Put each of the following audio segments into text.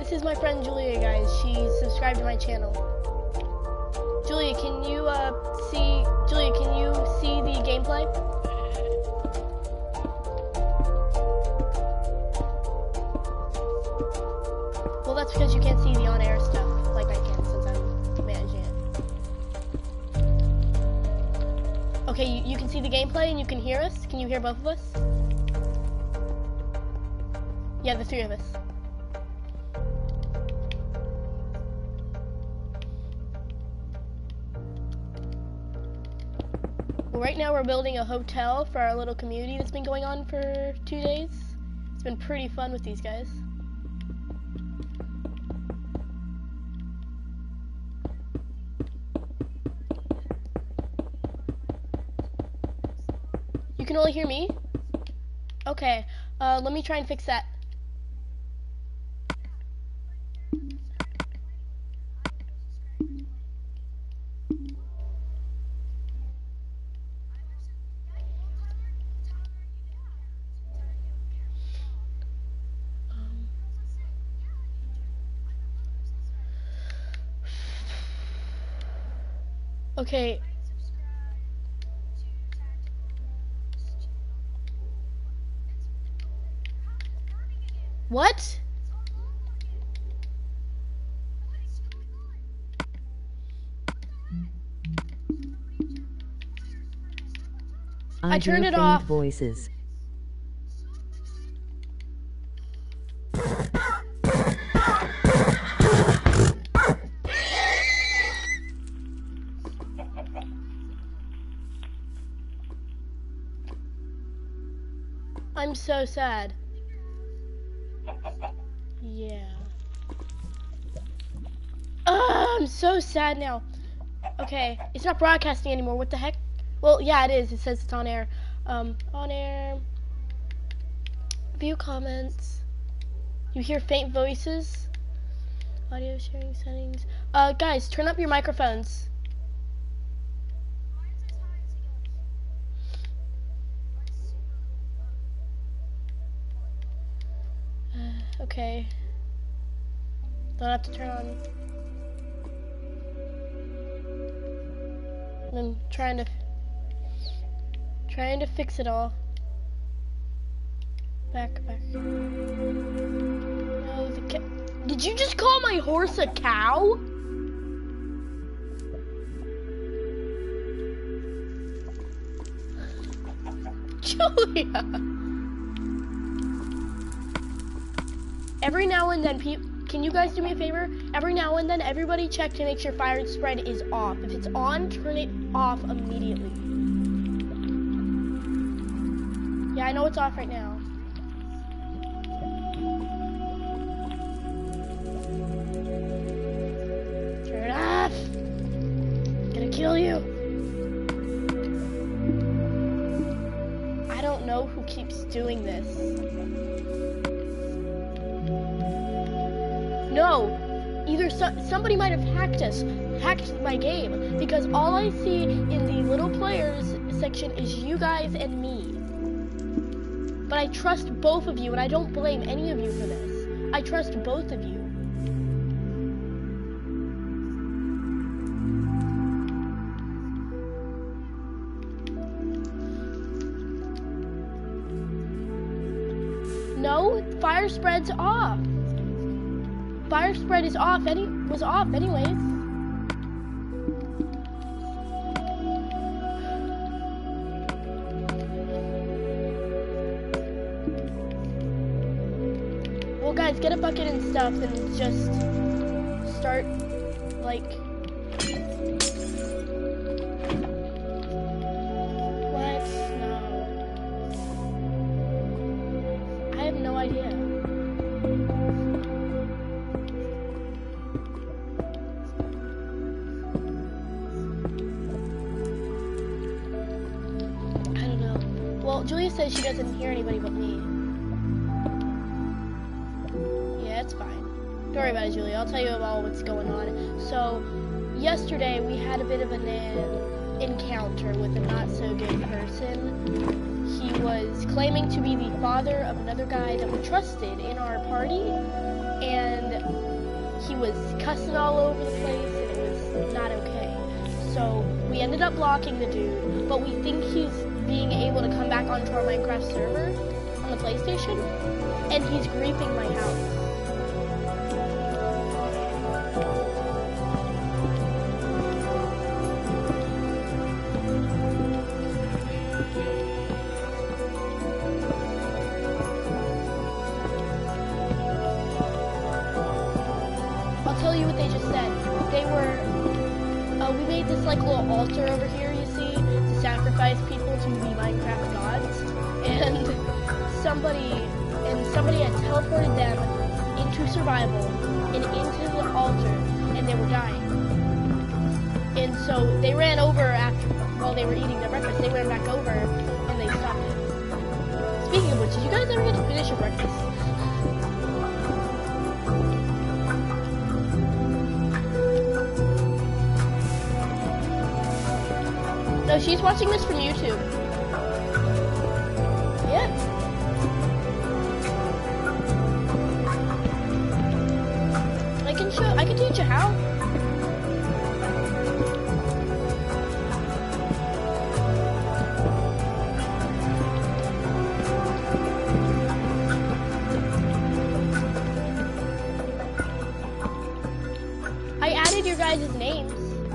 This is my friend Julia, guys. She subscribed to my channel. Julia, can you see the gameplay? Well, that's because you can't see the on-air stuff like I can since I'm managing it. Okay, you can see the gameplay and you can hear us. Can you hear both of us? Yeah, the three of us. Well, right now we're building a hotel for our little community that's been going on for 2 days. It's been pretty fun with these guys. You can only hear me? Okay, let me try and fix that. Okay. What? I turned it off. Voices. I'm so sad. Yeah. I'm so sad now. Okay, it's not broadcasting anymore. What the heck? Well, yeah, it is. It says it's on air. On air. View comments. You hear faint voices. Audio sharing settings. Guys, turn up your microphones. Okay. Don't have to turn on. I'm trying to fix it all. Back. No, did you just call my horse a cow? Julia. Every now and then, can you guys do me a favor? Every now and then, everybody check to make sure fire spread is off. If it's on, turn it off immediately. Yeah, I know it's off right now. Turn it off. I'm gonna kill you. I don't know who keeps doing this. No, either somebody might have hacked my game, because all I see in the little players section is you guys and me. But I trust both of you, and I don't blame any of you for this. I trust both of you. No, fire spread's off. Fire spread is off. Was off anyways. Well, guys, get a bucket and stuff, and just start like. What? No. I have no idea. Well, Julia says she doesn't hear anybody but me. Yeah, it's fine. Don't worry about it, Julia. I'll tell you about what's going on. So, yesterday we had a bit of an encounter with a not-so-good person. He was claiming to be the father of another guy that we trusted in our party, and was cussing all over the place, and it was not okay. So we ended up blocking the dude, but we think he's being able to come back onto our Minecraft server on the PlayStation, and he's griefing my house. I'll tell you what they just said. They were, we made this like little altar over here, you see, to sacrifice people to the Minecraft gods, and somebody had teleported them into survival and into the altar, and they were dying. And so they ran over after, while they were eating their breakfast, they ran back over and they stopped it. Speaking of which, did you guys ever get to finish your breakfast? No, she's watching this from YouTube. Yeah. I can teach you how. I added your guys' names.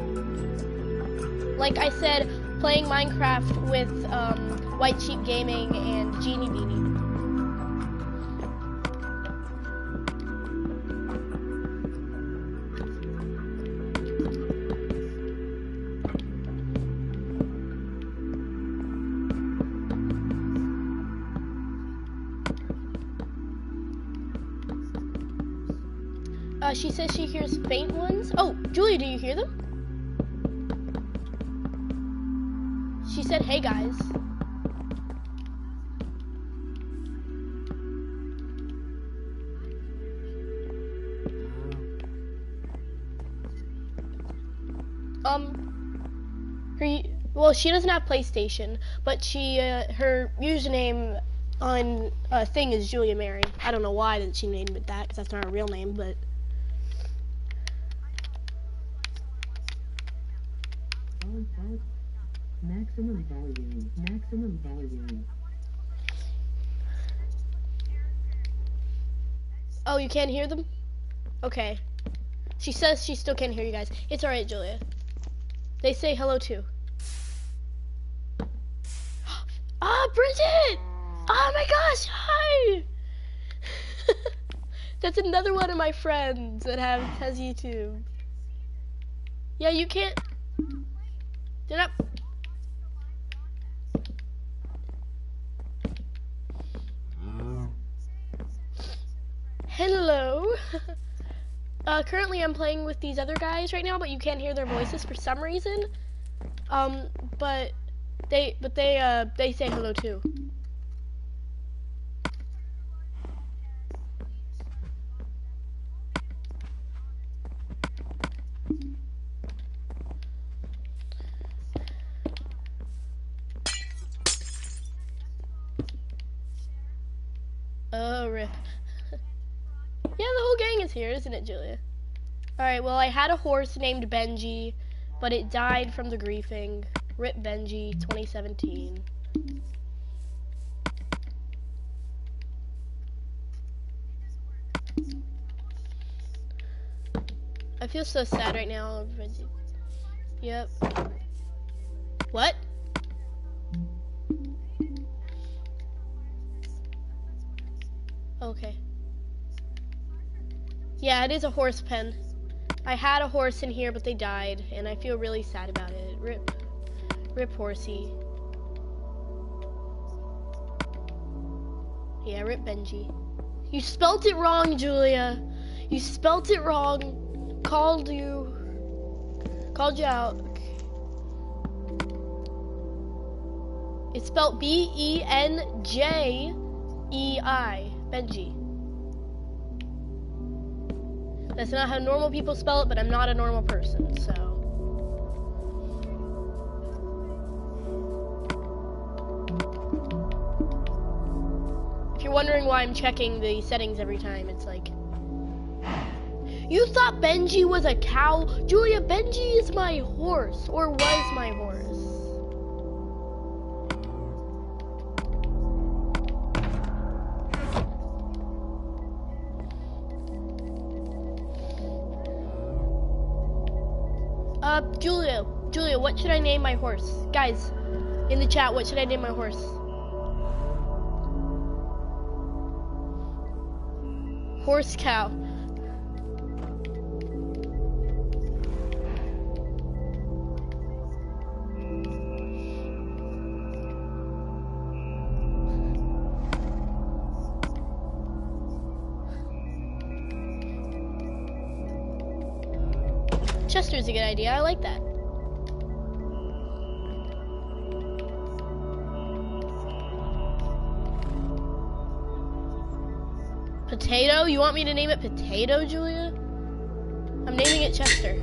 Like I said, playing Minecraft with White Sheep Gaming and Genie Beanie. She says she hears faint ones. Oh, Julia, do you hear them? She said, hey guys. Well, she doesn't have PlayStation, but she, her username on thing is Julia Mary. I don't know why that she named it that, because that's not her real name, but. Maximum volume. Maximum volume. Oh, you can't hear them? Okay. She says she still can't hear you guys. It's alright, Julia. They say hello too. Ah, Bridget! Oh my gosh, hi! That's another one of my friends that has YouTube. Yeah, you can't. They're not. Hello. Currently I'm playing with these other guys right now, but you can't hear their voices for some reason. But they say hello too. Oh, rip. Yeah, the whole gang is here, isn't it, Julia? Alright, well, I had a horse named Benji, but it died from the griefing. Rip Benji, 2017. I feel so sad right now, Benji. Yep. What? Okay. Yeah, it is a horse pen. I had a horse in here, but they died, and I feel really sad about it. Rip horsey. Yeah, rip Benji. You spelt it wrong, Julia. You spelt it wrong. Called you out. It's spelled B-E-N-J-E-I. Benji. That's not how normal people spell it, but I'm not a normal person, so. If you're wondering why I'm checking the settings every time, it's like. You thought Benji was a cow? Julia, Benji is my horse, or was my horse. Julia, what should I name my horse? Guys, in the chat, what should I name my horse? Horse cow. Chester's a good idea. I like that. Potato? You want me to name it Potato, Julia? I'm naming it Chester.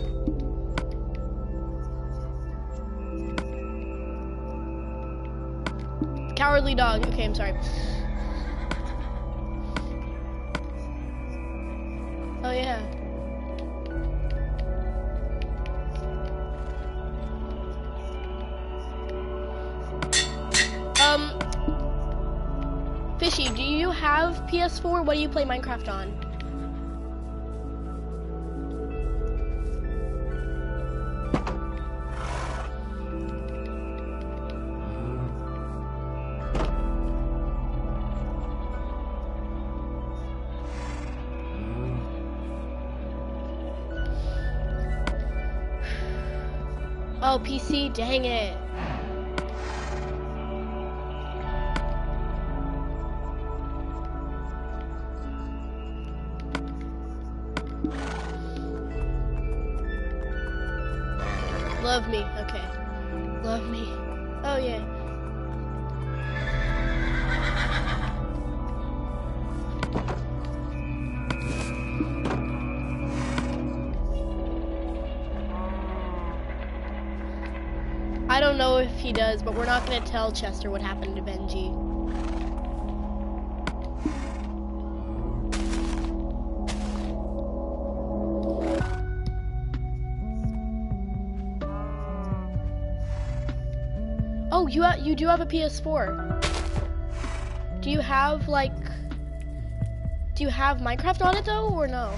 Cowardly dog. Okay, I'm sorry. Oh, yeah. Fishy, do you have PS4? What do you play Minecraft on? Oh, PC, dang it. Love me, okay. Love me. Oh yeah. I don't know if he does, but we're not gonna tell Chester what happened to Benji. Oh, you do have a PS4. Do you have Minecraft on it though, or no?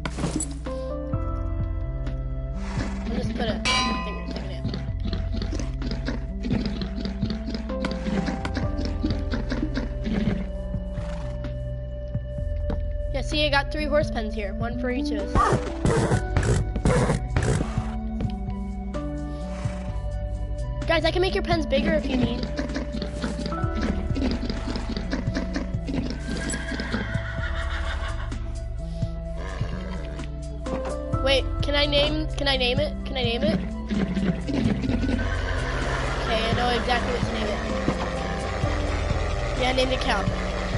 I'll just put a finger second in. Yeah, see, I got 3 horse pens here, one for each of us. Guys, I can make your pens bigger if you need. Wait, can I name it? Can I name it? Okay, I know exactly what to name it. Yeah, I named it Cow.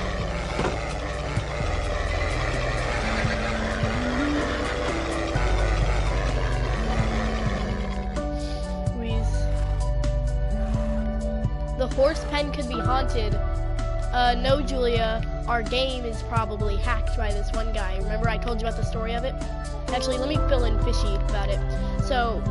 The horse pen could be haunted. No, Julia, our game is probably hacked by this one guy. Remember I told you about the story of it? Actually, let me fill in Fishy about it. So,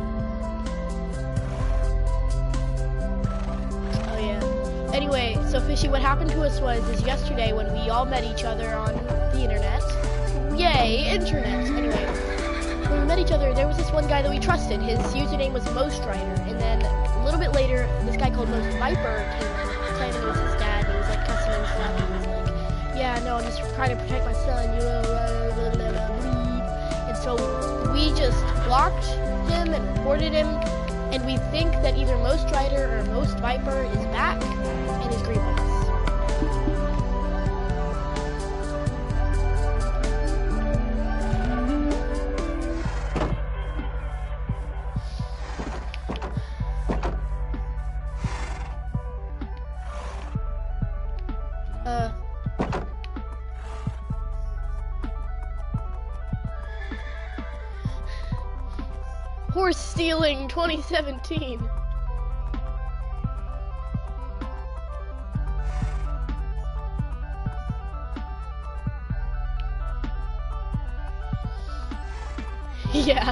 oh yeah. Anyway, so Fishy, what happened to us is yesterday when we all met each other on the internet. Yay, internet. Anyway, when we met each other, there was this one guy that we trusted. His username was Mostwriter, and then a little bit later, this guy called Most Viper came in, claiming it was his dad, and he was like cussing and stuff, and he was like, yeah, no, I'm just trying to protect my son, you know, blah, blah, blah, blah. And so we just blocked him and reported him, and we think that either Mostwriter or Most Viper is back and is grieving us. Horse stealing 2017. Yeah.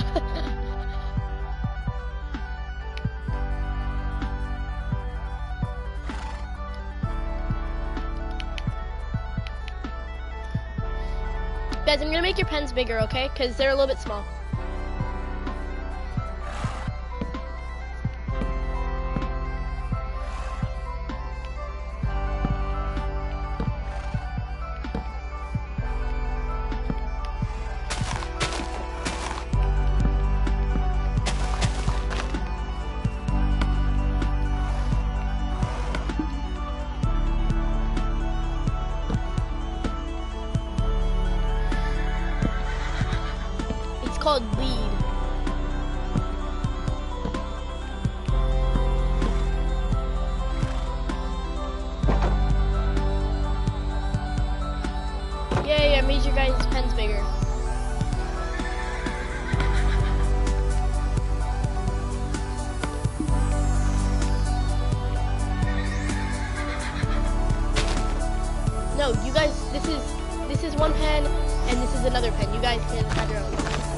Guys, I'm gonna make your pens bigger, okay? Because they're a little bit small. It's called lead. Yay, I made your guys' pens bigger. No, you guys, this is one pen and this is another pen. You guys can have your own.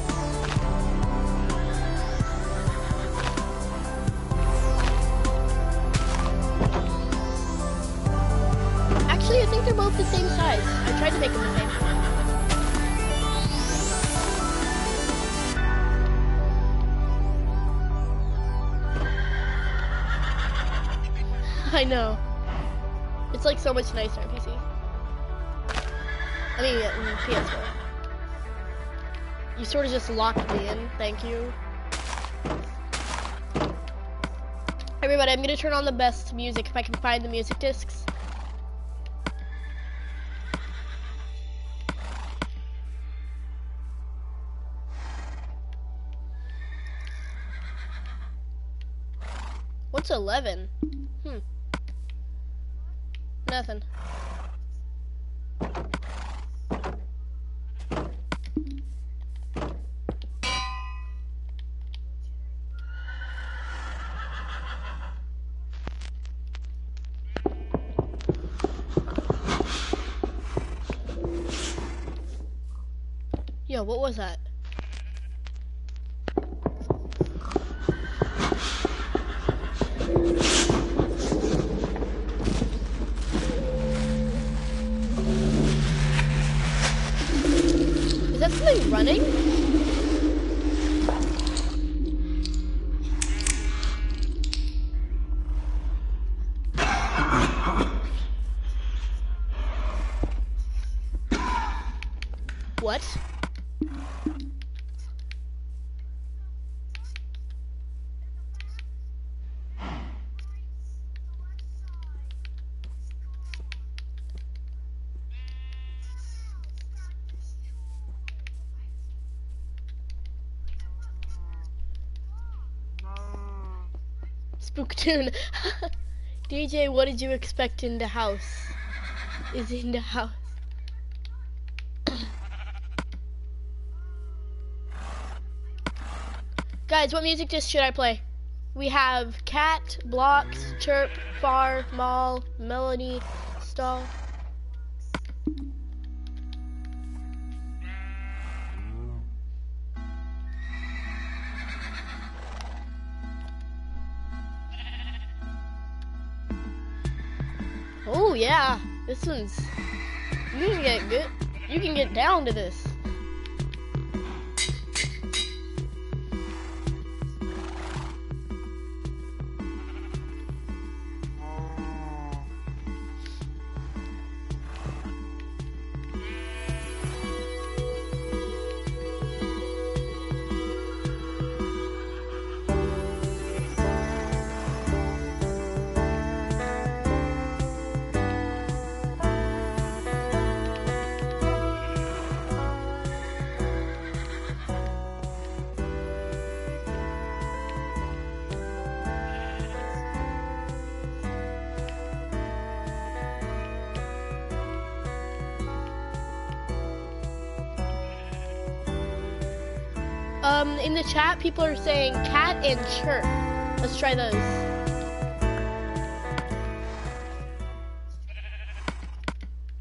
Actually, I think they're both the same size. I tried to make them the same. I know. It's like so much nicer on PC. I mean, PS4. You sort of just locked me in. Thank you. Everybody, I'm gonna turn on the best music if I can find the music discs. What's 11? Nothing. Yo, what was that? Is that something running? What? Spooktoon. DJ, what did you expect in the house? Is in the house. Guys, what music disc should I play? We have Cat, Blocks, Chirp, Far, Mall, Melody, Stall. Oh yeah, this one's, you can get good, you can get down to this. In the chat, people are saying Cat and Chirp. Let's try those.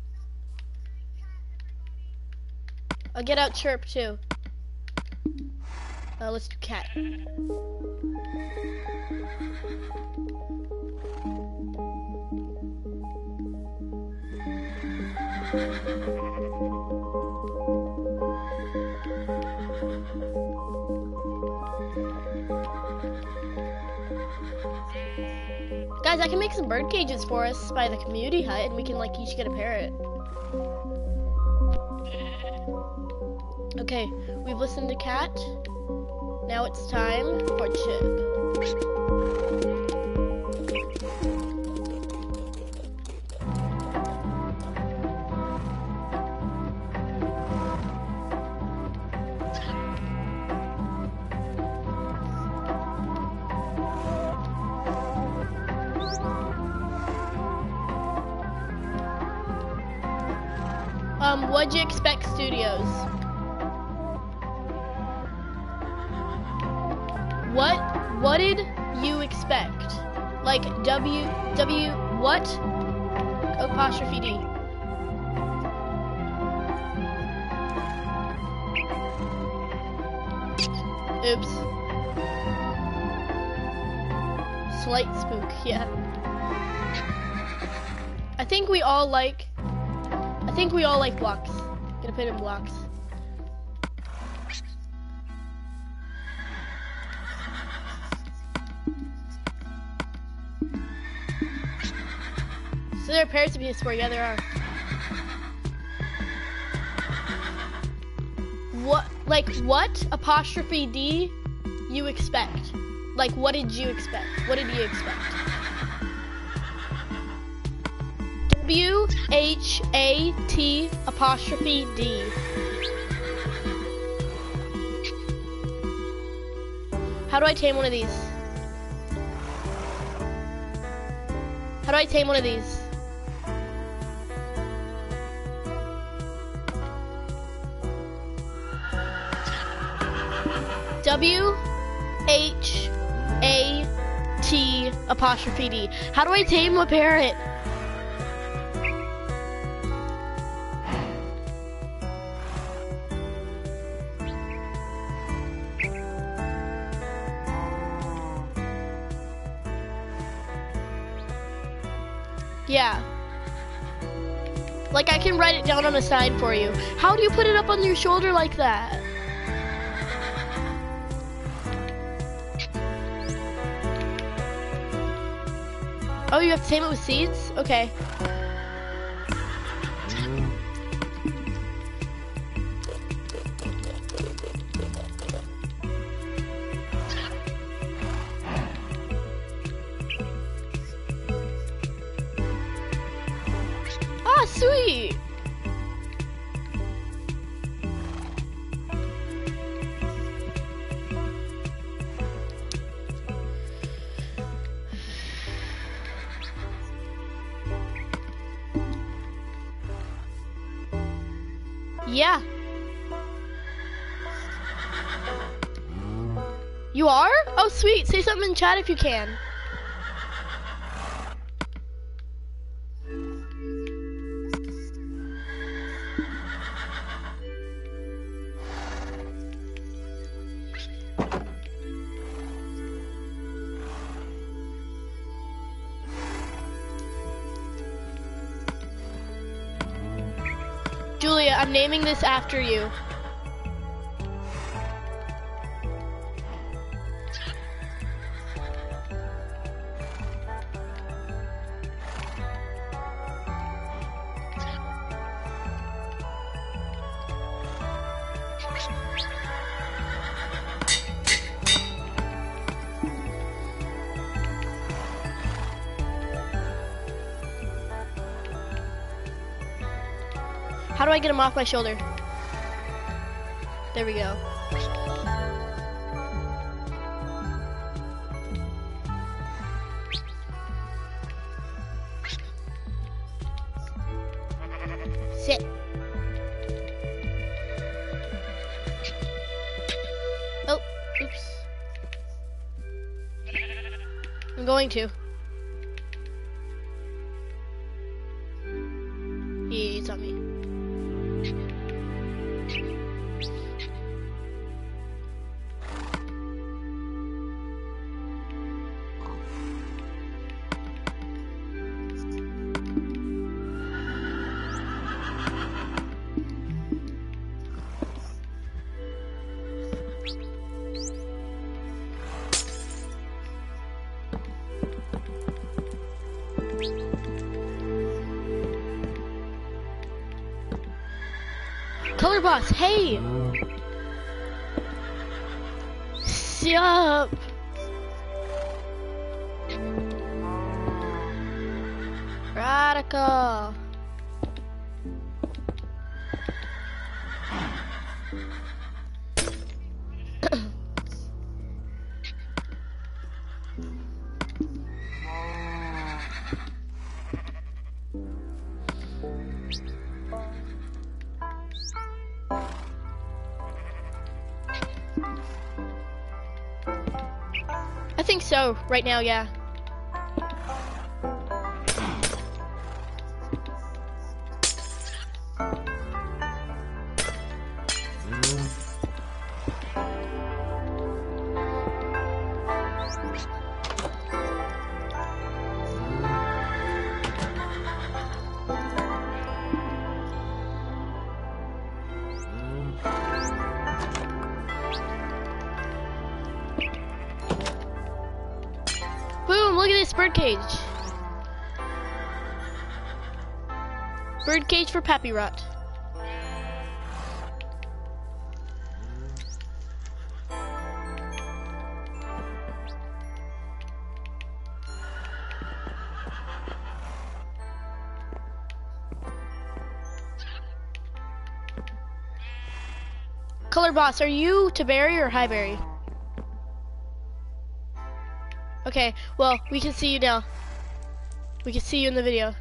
I'll get out Chirp too. Let's do cat. Guys, I can make some bird cages for us by the community hut, and we can like each get a parrot. Okay, we've listened to cat. Now it's time for Chip. What'd you expect, Studios? What did you expect? Like what? Apostrophe D. Oops. Slight spook, yeah. I think we all like blocks. Gonna put in blocks. So there are parrots to be for, yeah there are. What apostrophe D you expect? Like what did you expect? What did you expect? W-H-A-T apostrophe D. How do I tame one of these? How do I tame one of these? W-H-A-T apostrophe D. How do I tame a parrot? Yeah. Like I can write it down on a sign for you. How do you put it up on your shoulder like that? Oh, you have to tame it with seeds? Okay. Ah, sweet! Yeah. You are? Oh, sweet. Say something in chat if you can. Julia, I'm naming this after you. How do I get him off my shoulder? There we go. Sit. Oh, oops. I'm going to. He's on me. Color boss, hey! Sup? Radical. I think so, right now, yeah. Boom, look at this birdcage. Birdcage for Pappy Rot. Color boss, are you to berry or high berry? Okay, well, we can see you now. We can see you in the video.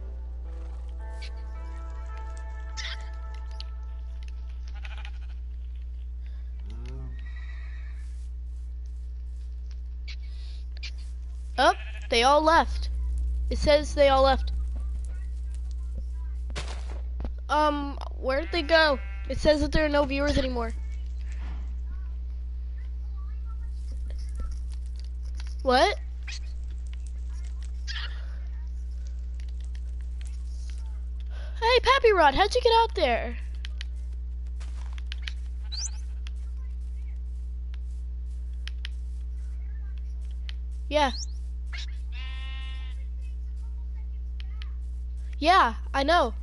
Oh, they all left. It says they all left. Where'd they go? It says that there are no viewers anymore. What? Hey, Pappy Rod, how'd you get out there? Yeah. Yeah, I know.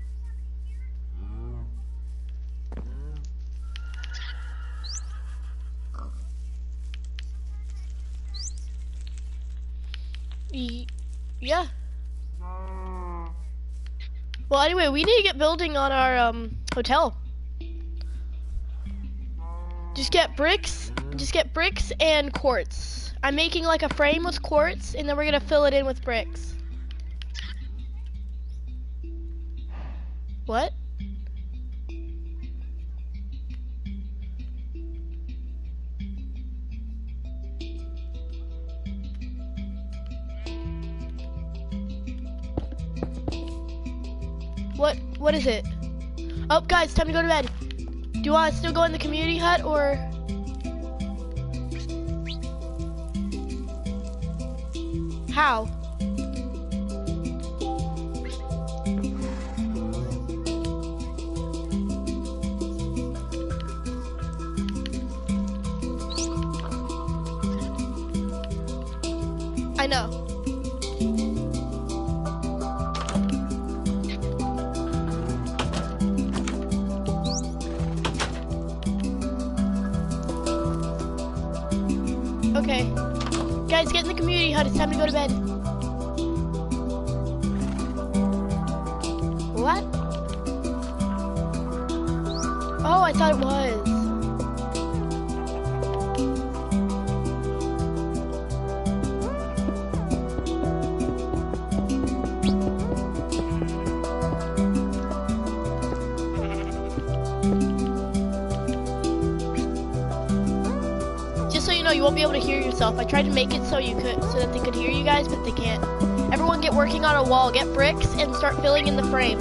Yeah. Well, anyway, we need to get building on our hotel. Just get bricks and quartz. I'm making like a frame with quartz, and then we're gonna fill it in with bricks. What? What is it? Oh, guys, time to go to bed. Do you want to still go in the community hut, or? How? I know. Okay. Guys, get in the community hut. It's time to go to bed. What? Oh, I thought it was. You won't be able to hear yourself. I tried to make it so that they could hear you guys, but they can't. Everyone get working on a wall, get bricks, and start filling in the frame.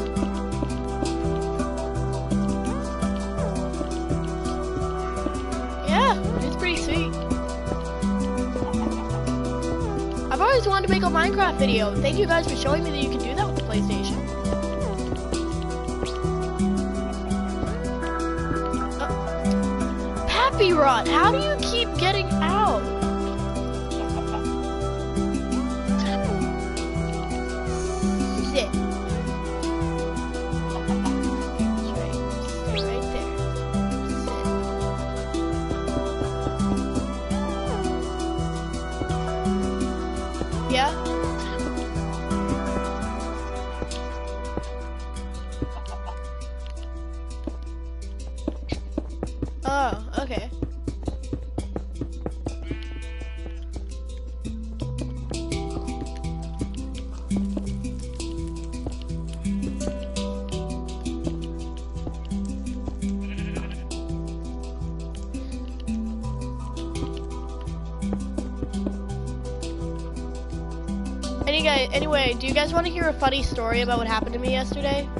Yeah, it's pretty sweet. I've always wanted to make a Minecraft video. Thank you guys for showing me that you can do that with the PlayStation. Murphy rot. How do you keep getting out? Sit. Right there. Sit. Yeah? Oh, okay. Anyway, do you guys want to hear a funny story about what happened to me yesterday?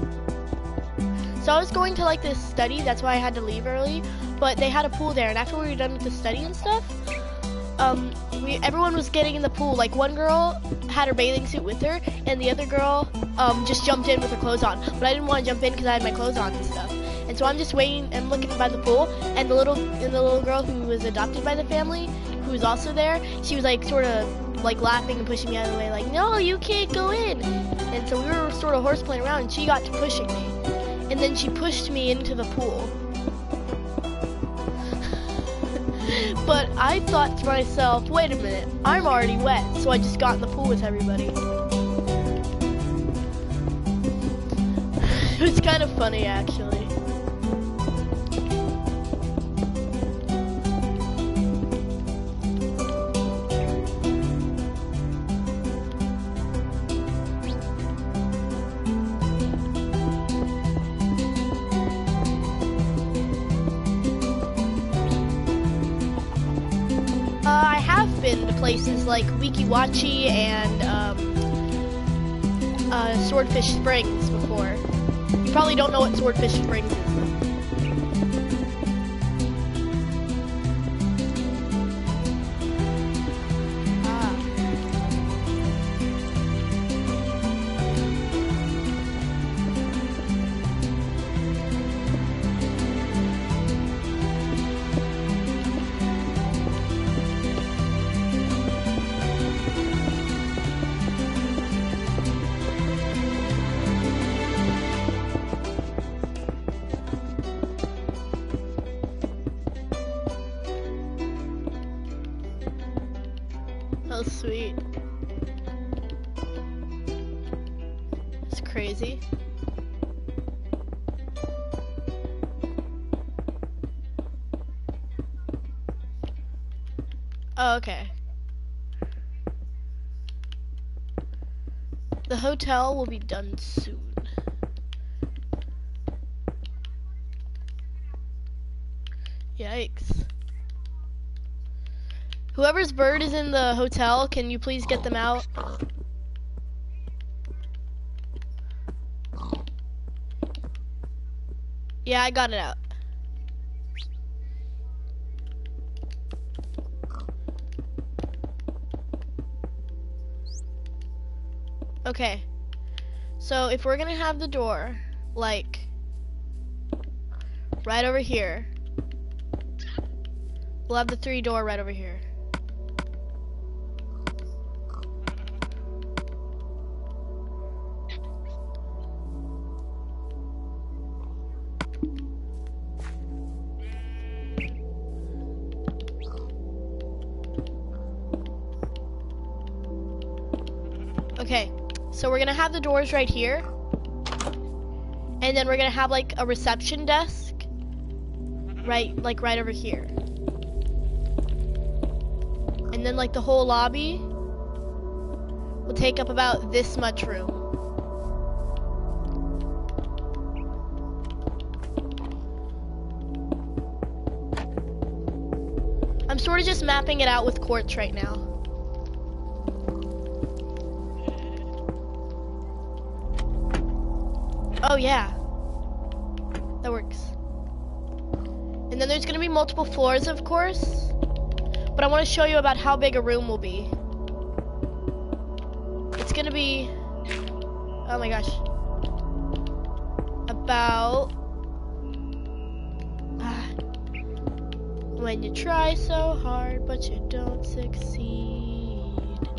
So I was going to like this study, that's why I had to leave early, but they had a pool there, and after we were done with the study and stuff, everyone was getting in the pool. Like one girl had her bathing suit with her, and the other girl just jumped in with her clothes on, but I didn't want to jump in because I had my clothes on and stuff. And so I'm just waiting and looking by the pool, and the little girl who was adopted by the family, who was also there, she was like sort of like laughing and pushing me out of the way, like, no, you can't go in. And so we were sort of horseplaying around, and she got to pushing me. And then she pushed me into the pool. But I thought to myself, wait a minute, I'm already wet. So I just got in the pool with everybody. It was kind of funny, actually. I have been to places like Wikiwachi and Swordfish Springs before. You probably don't know what Swordfish Springs is. Oh, sweet. It's crazy. Oh, okay. The hotel will be done soon. Yikes. Whoever's bird is in the hotel, can you please get them out? Yeah, I got it out. Okay. So if we're gonna have the door, like, right over here, we'll have the 3 door right over here. Okay, so we're gonna have the doors right here, and then we're gonna have like a reception desk, right over here, and then like the whole lobby will take up about this much room. I'm sort of just mapping it out with quartz right now. Oh yeah, that works. And then there's gonna be multiple floors, of course, but I want to show you about how big a room will be. It's gonna be, oh my gosh, about When you try so hard, but you don't succeed.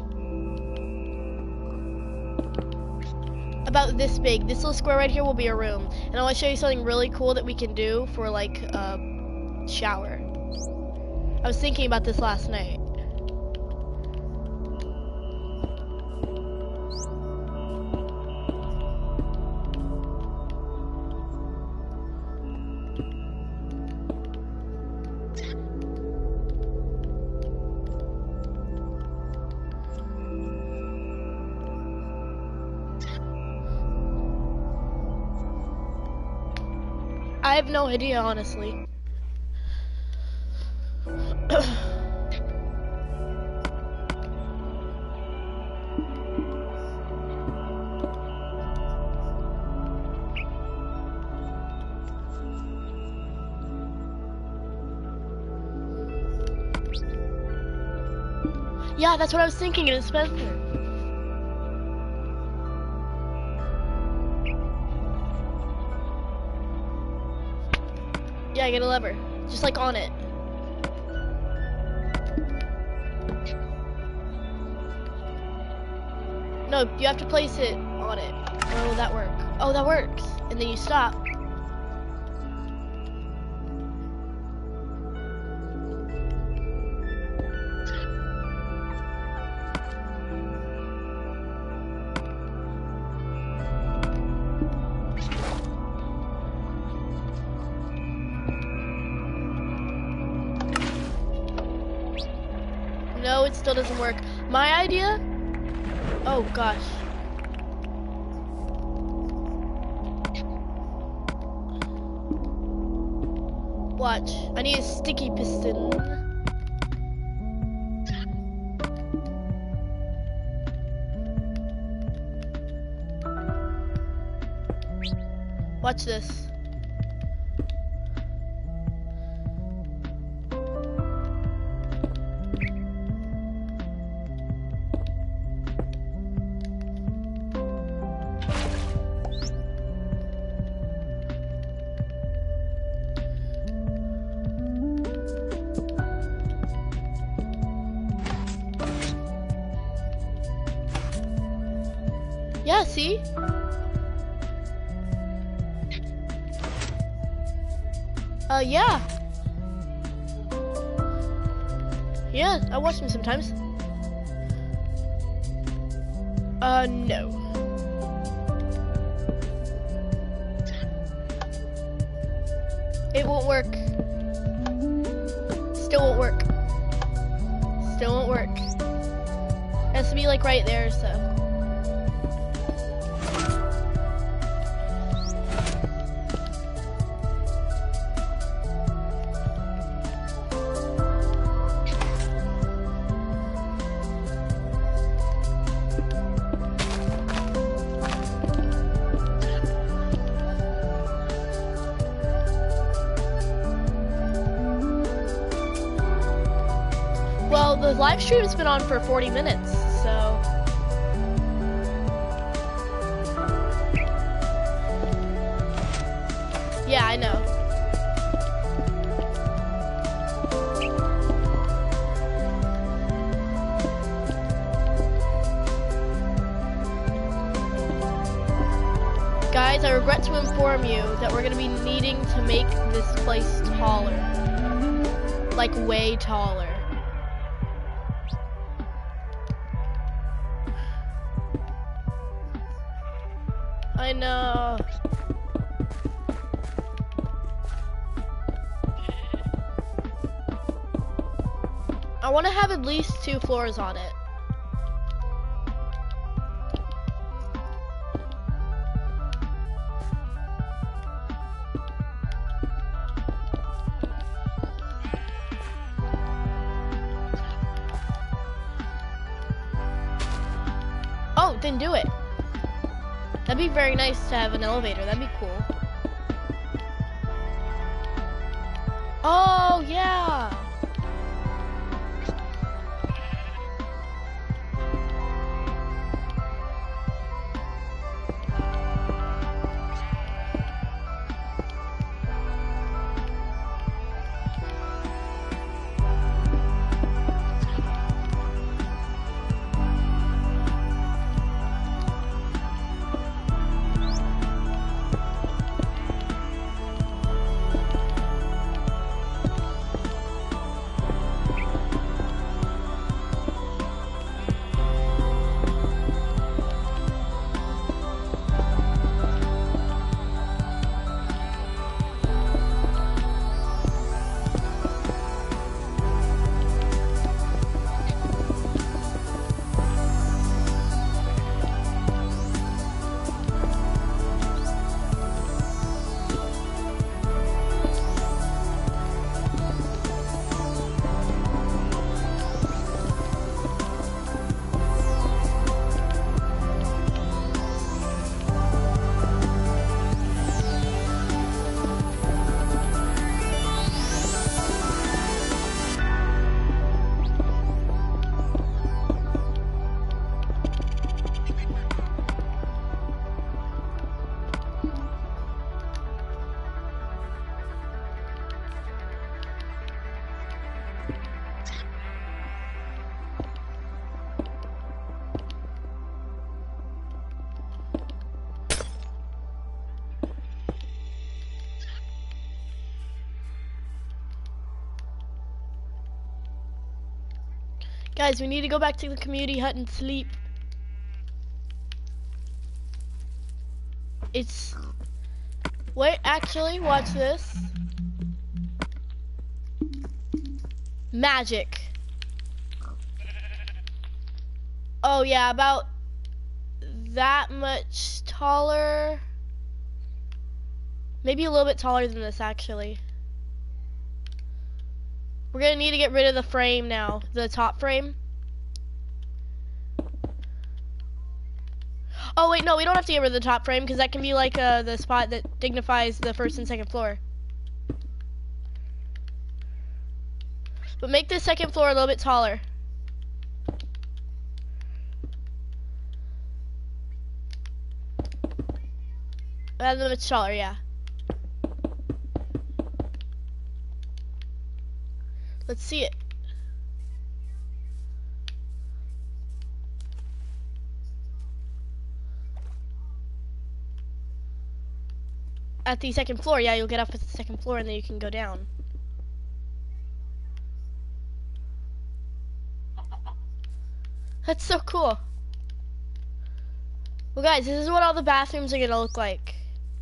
About this big. This little square right here will be a room. And I want to show you something really cool that we can do for like a shower. I was thinking about this last night. I have no idea, honestly. Yeah, that's what I was thinking in a dispenser. Yeah, get a lever. Just like on it. No, you have to place it on it. Or will that work? Oh, that works. And then you stop. No, it still doesn't work. My idea? Oh gosh. Watch. I need a sticky piston. Watch this. Yeah, see? Yeah. Yeah, I watch them sometimes. No. It won't work. Still won't work. Still won't work. It has to be like right there, so. Well, the live stream's been on for 40 minutes, so. Yeah, I know. Guys, I regret to inform you that we're gonna be needing to make this place taller. Like, way taller. I know. I want to have at least 2 floors on it. Oh, then do it. That'd be very nice to have an elevator. That'd be cool. Oh, yeah. Guys, we need to go back to the community hut and sleep. It's... Wait, actually, watch this. Magic. Oh yeah, about that much taller. Maybe a little bit taller than this, actually. We're gonna need to get rid of the frame now, the top frame. Oh wait, no, we don't have to get rid of the top frame because that can be like the spot that dignifies the first and second floor. But make the second floor a little bit taller. A little bit taller, yeah. Let's see it. At the second floor, yeah, you'll get up at the second floor and then you can go down. That's so cool. Well guys, this is what all the bathrooms are gonna look like.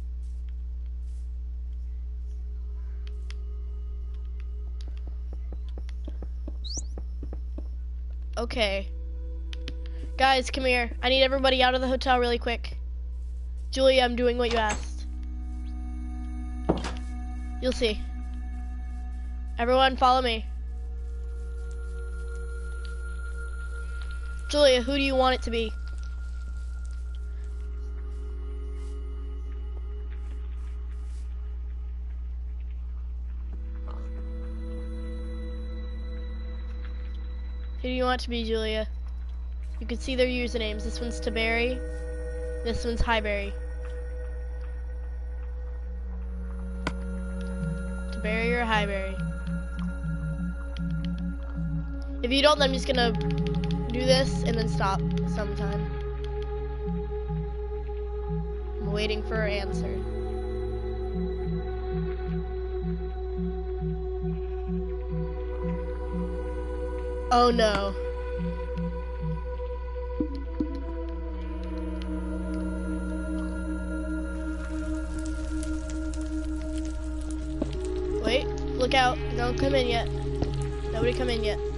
Okay. Guys, come here. I need everybody out of the hotel really quick. Julia, I'm doing what you asked. You'll see. Everyone, follow me. Julia, who do you want it to be? Who do you want to be, Julia? You can see their usernames. This one's Taberry. This one's Highberry. Taberry or Highberry. If you don't, then I'm just gonna do this and then stop sometime. I'm waiting for her answer. Oh no. Wait, look out. Don't come in yet. Nobody come in yet.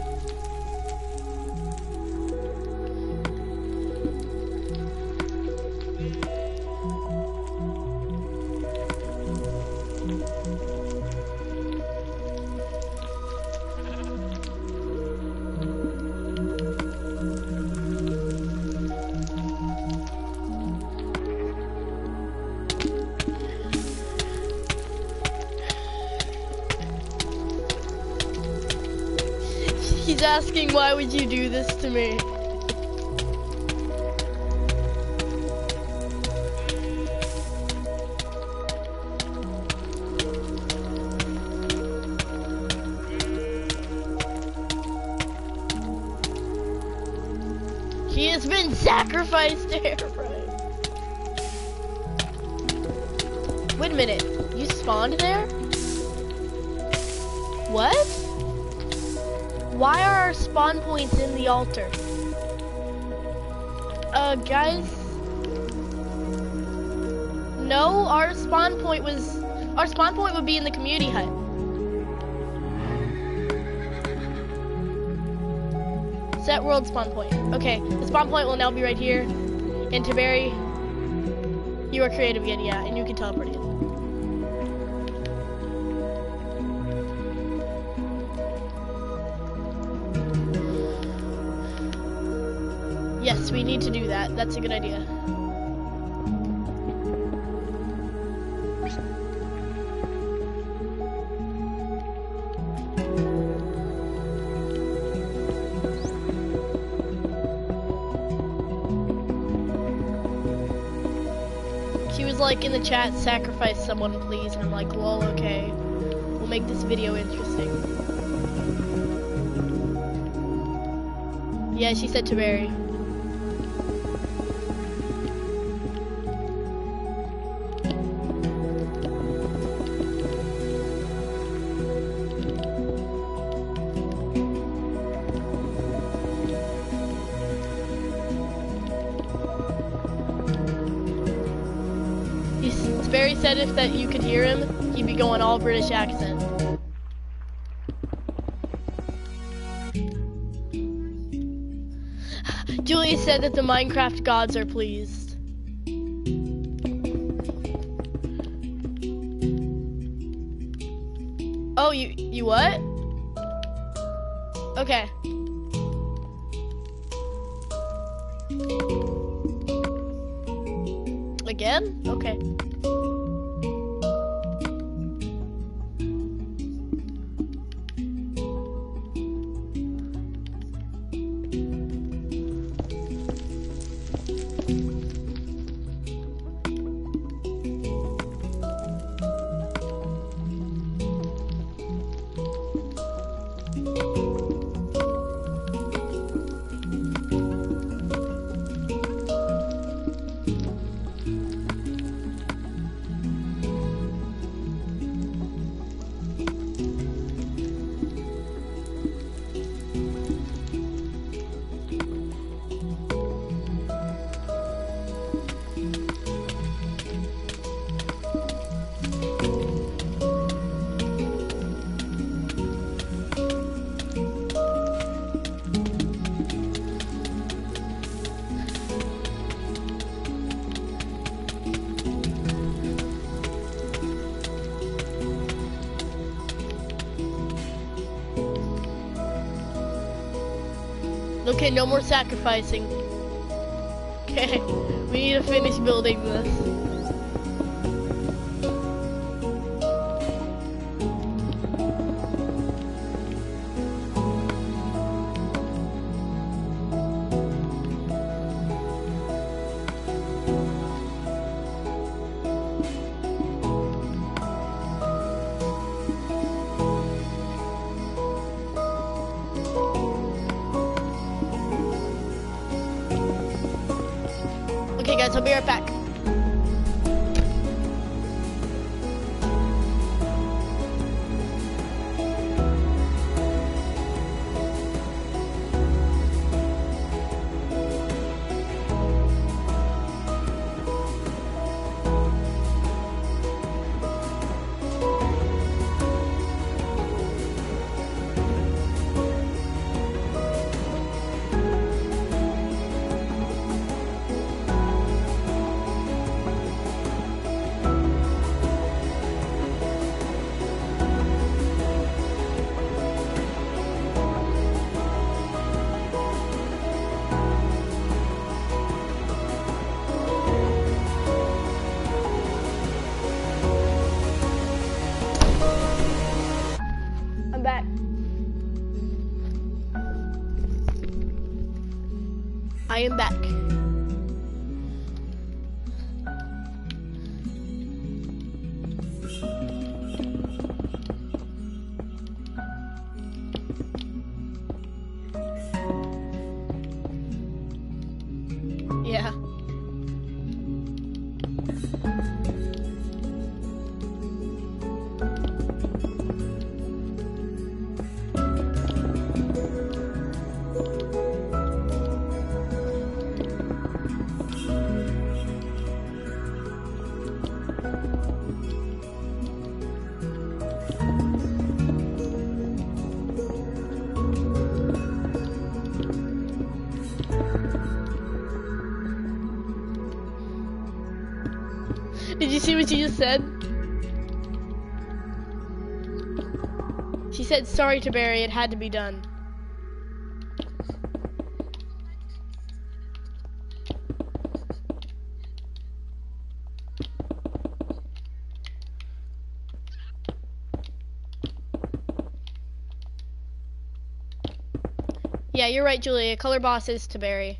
He's asking, why would you do this to me? He has been sacrificed to Herobrine. Wait a minute, you spawned there? What? Why are our spawn points in the altar? Guys? No, our spawn point would be in the community hut. Set world spawn point. Okay, the spawn point will now be right here. And Taberry, you are creative again, yeah, and you can teleport again. Yes, we need to do that. That's a good idea. She was like in the chat, sacrifice someone please, and I'm like, lol, okay. We'll make this video interesting. Yeah, she said Taberry. said if that you could hear him, he'd be going all British accent. Julia said that the Minecraft gods are pleased. Oh, you what? Okay. Again? Okay. Okay, no more sacrificing. Okay, we need to finish building this. Okay guys, I'll be right back. I am back. Yeah. Did you see what she just said? She said, sorry to Barry, it had to be done. Yeah, you're right, Julia. Color boss is to Barry.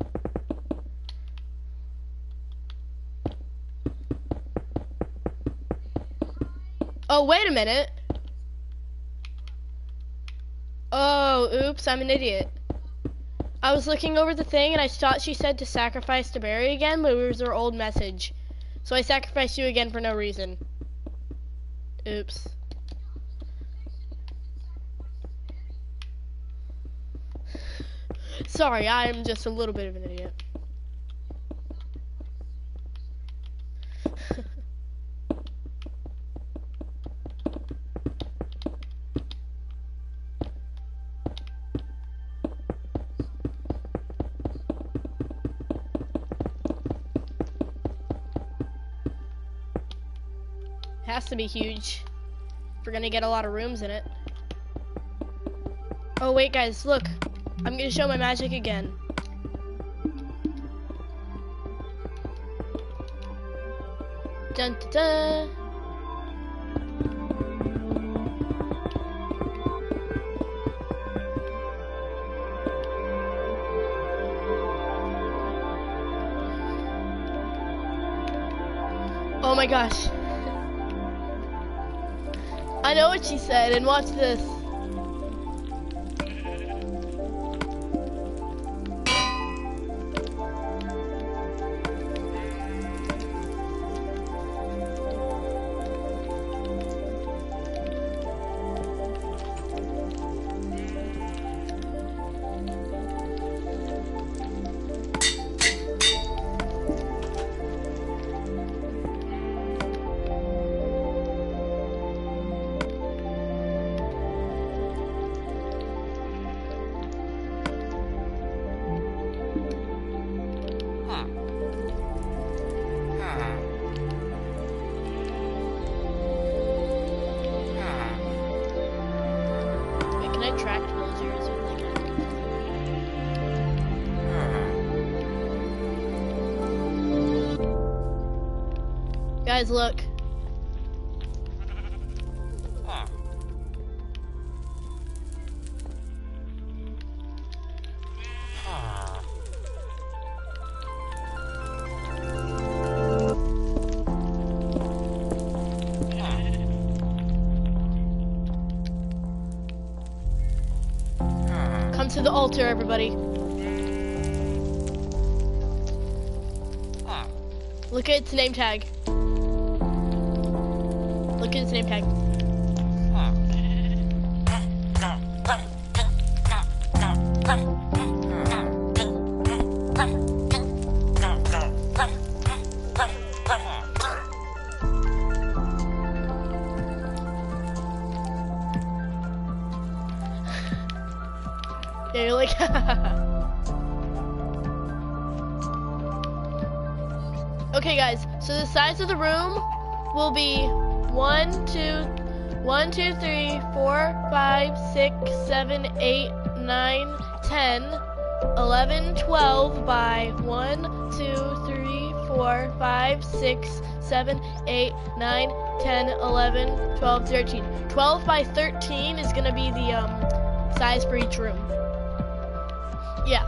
Oh, wait a minute. Oh, oops, I'm an idiot. I was looking over the thing and I thought she said to sacrifice to Barry again, but it was her old message. So I sacrificed you again for no reason. Oops. Sorry, I'm just a little bit of an idiot. has to be huge. We're gonna get a lot of rooms in it. Oh wait guys, look. I'm gonna show my magic again. Dun dun dun. Oh my gosh. I know what she said, and watch this. Wait, can I track villagers or like Guys, look. Come to the altar, everybody. Look at its name tag. Look at its name tag. Yeah, you're like, okay guys, so the size of the room will be 1, 2, 3, 4, 5, 6, 7, 8, 9, 10, 11, 12 by 1, 2, 3, 4, 5, 6, 7, 8, 9, 10, 11, 12, 13. 12 by 13 is gonna be the size for each room. Yeah.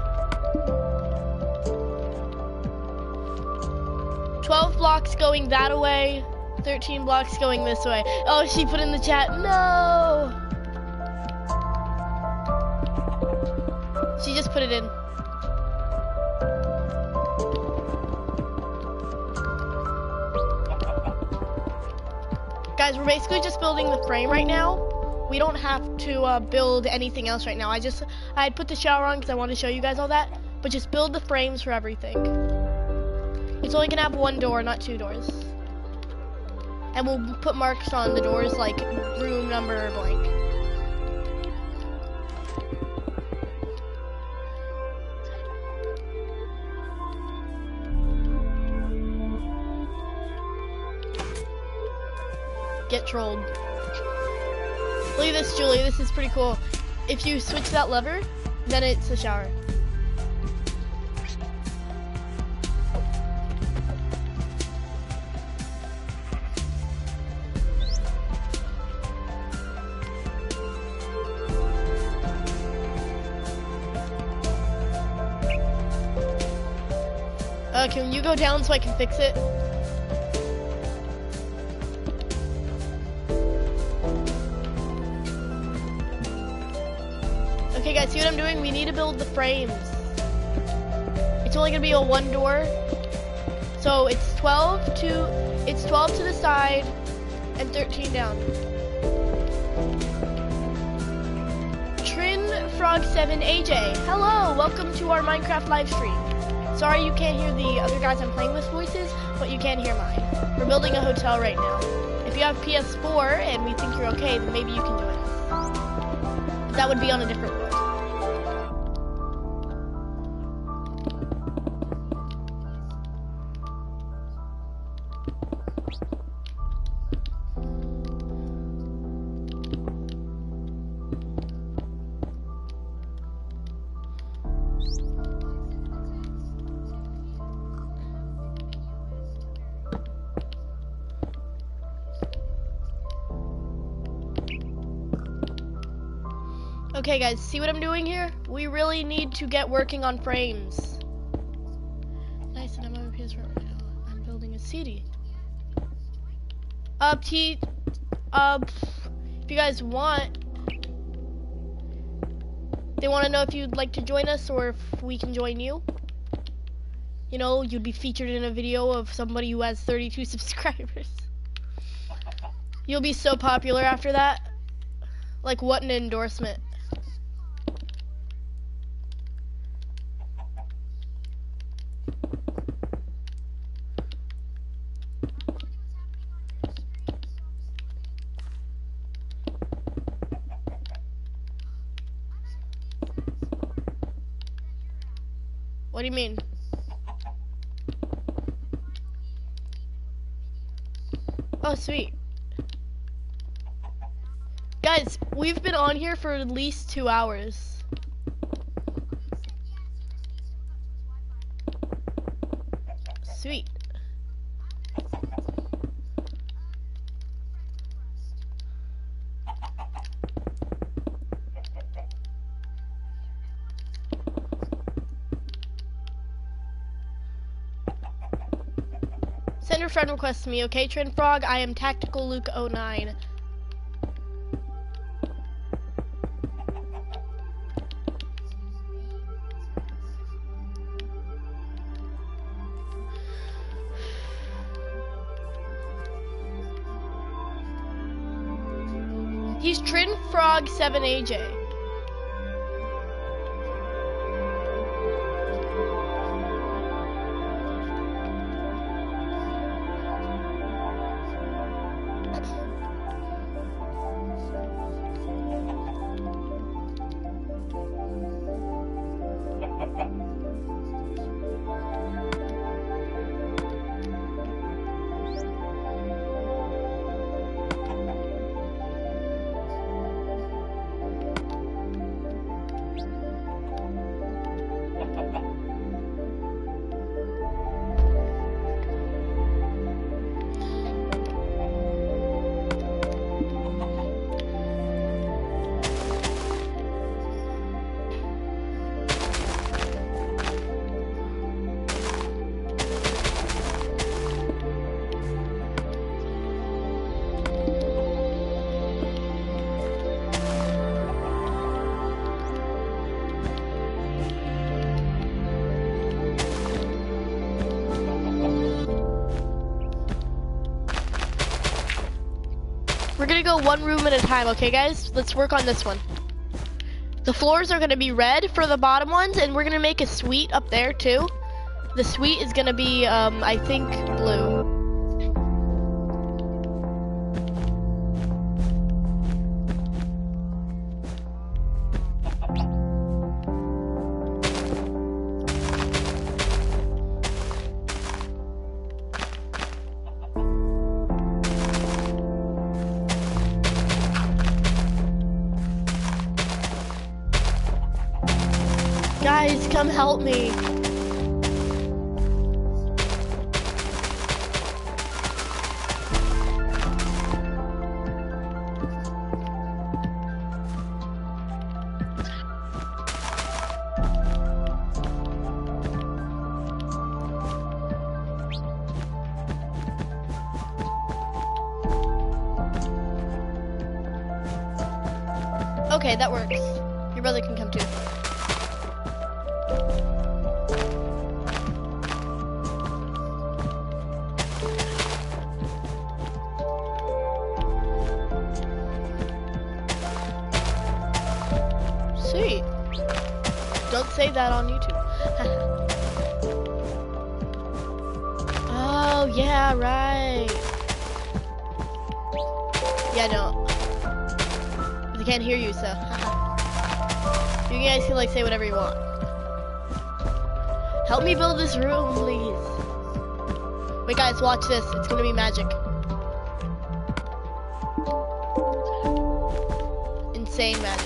12 blocks going that way, 13 blocks going this way. Oh, she put in the chat, no! She just put it in. Guys, we're basically just building the frame right now. We don't have to build anything else right now. I had put the shower on because I wanted to show you guys all that, but just build the frames for everything. It's only gonna have one door, not 2 doors. And we'll put marks on the doors like room number blank. Get trolled. Look at this, Julie. This is pretty cool. If you switch that lever, then it's a shower. Can you go down so I can fix it? Okay guys, see what I'm doing? We need to build the frames. It's only gonna be a 1 door. So it's 12 to the side and 13 down. Trin Frog 7 AJ. Hello, welcome to our Minecraft live stream. Sorry you can't hear the other guys I'm playing with voices, but you can hear mine. We're building a hotel right now. If you have PS4 and we think you're okay, then maybe you can do it. That would be on a different world. Okay, guys, see what I'm doing here? We really need to get working on frames. Nice, and I'm on my PS4 right now. I'm building a CD. If you guys want, they want to know if you'd like to join us or if we can join you. You know, you'd be featured in a video of somebody who has 32 subscribers. You'll be so popular after that. Like, what an endorsement. What do you mean? Oh, sweet. Guys, we've been on here for at least 2 hours. Sweet. Send your friend request to me, okay, Trend Frog? I am Tactical Luke 09. He's Trend Frog 7AJ. We're gonna go one room at a time, okay guys? Let's work on this one. The floors are gonna be red for the bottom ones, and we're gonna make a suite up there too. The suite is gonna be, I think, blue. Guys, come help me. Okay, that works. Your brother can come too. Sweet. Don't say that on YouTube. Oh, yeah, right. Yeah, no. They can't hear you, so. You guys can, like, say whatever you want. Help me build this room, please. Wait, guys, watch this. It's gonna be magic. Insane magic.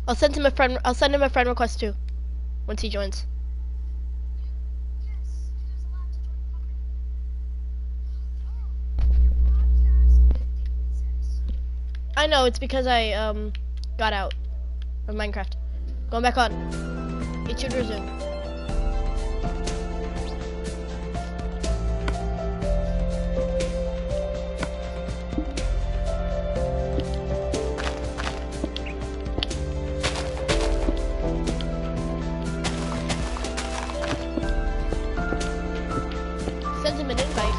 I'll send him a friend. I'll send him a friend request too, once he joins. I know, it's because I got out of Minecraft. Going back on. It should resume. Send him an invite.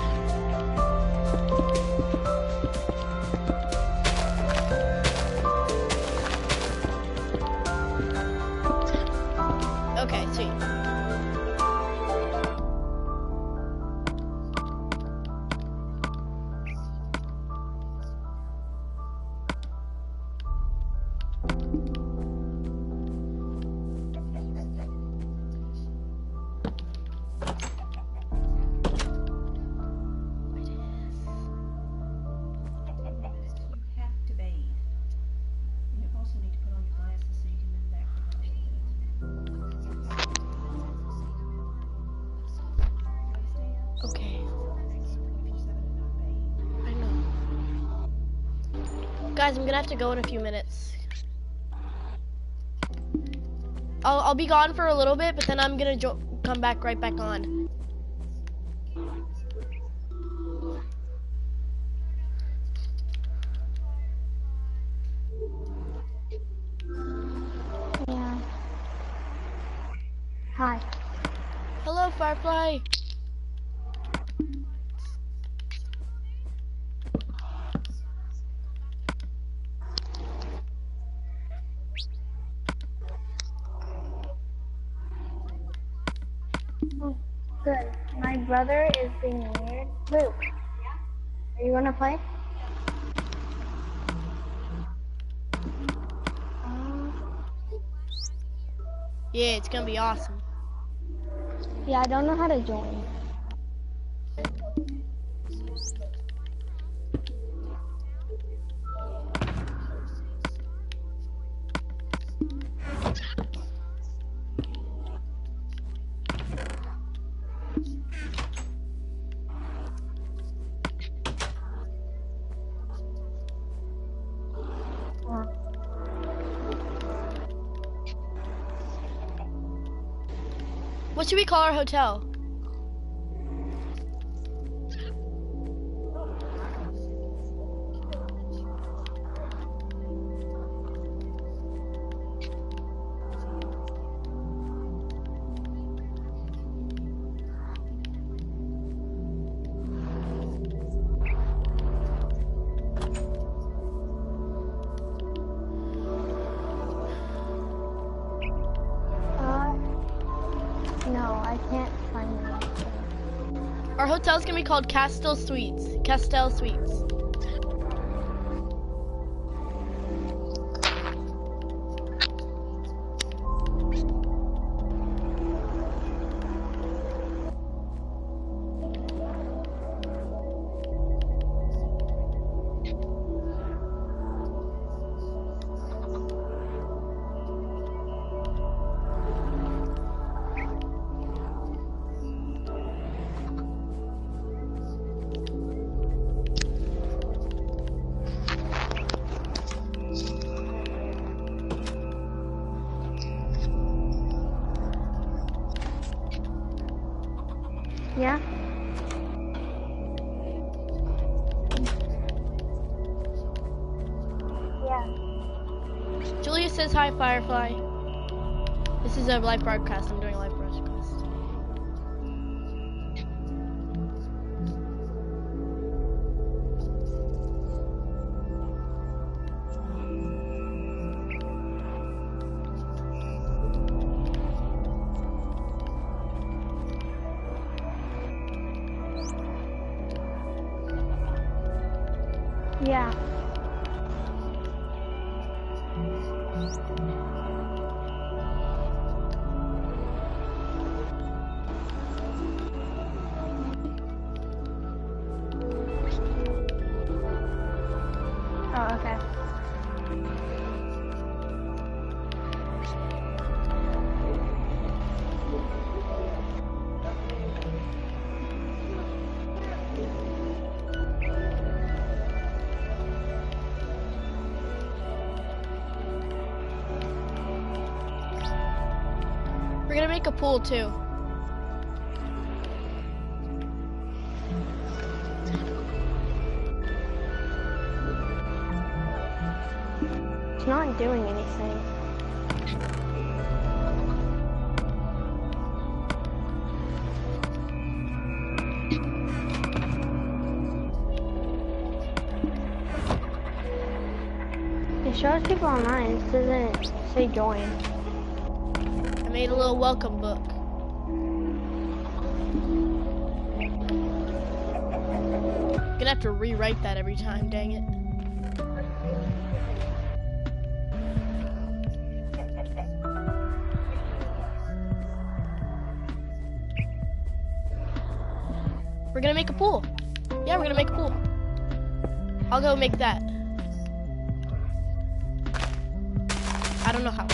Okay, sweet. You have to bathe. And you also need to put on your glasses so you can move back from the Okay, I I know. Guys, I'm gonna have to go in a few minutes. I'll be gone for a little bit, but then I'm gonna come back right back on. Yeah. Hi. Hello, Firefly. Oh, good. My brother is being weird. Luke, are you gonna play? Yeah, it's gonna be awesome. Yeah, I don't know how to join. What should we call our hotel? No, I can't find anything. Our hotel's gonna be called Castell Suites. Castell Suites. Yeah? Yeah. Julia says hi, Firefly. This is a live broadcast. I'm doing a live broadcast. Yeah. Oh, okay. make a pool too. It's not doing anything. It shows people online, it doesn't say join. I made a little welcome book. Gonna have to rewrite that every time, dang it. We're gonna make a pool. Yeah, we're gonna make a pool. I'll go make that. I don't know how.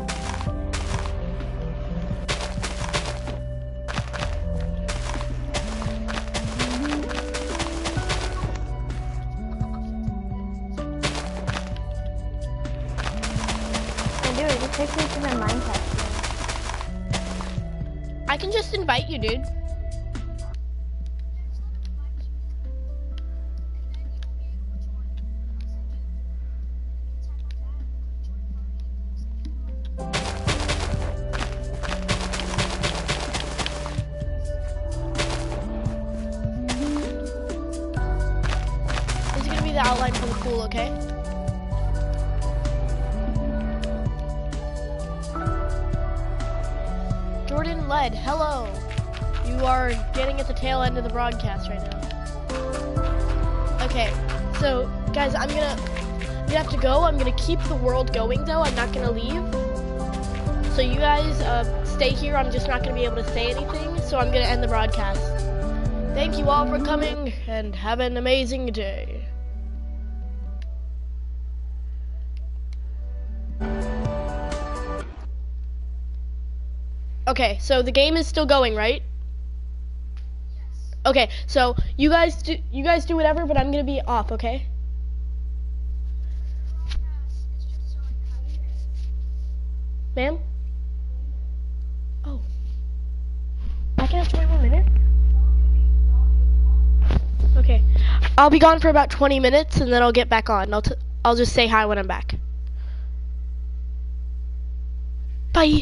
Dude, it takes me to the Minecraft. I can just invite you, dude. This is gonna be the outline for the pool, okay? Jordan Led, hello. You are getting at the tail end of the broadcast right now. Okay, so guys, I'm gonna have to go. I'm gonna keep the world going though. I'm not gonna leave. So you guys stay here. I'm just not gonna be able to say anything. So I'm gonna end the broadcast. Thank you all for coming and have an amazing day. Okay, so the game is still going, right? Yes. Okay, so you guys do whatever, but I'm gonna be off, okay? Ma'am? Oh. I can have 21 minutes? Okay. I'll be gone for about 20 minutes and then I'll get back on. I'll just say hi when I'm back. Bye.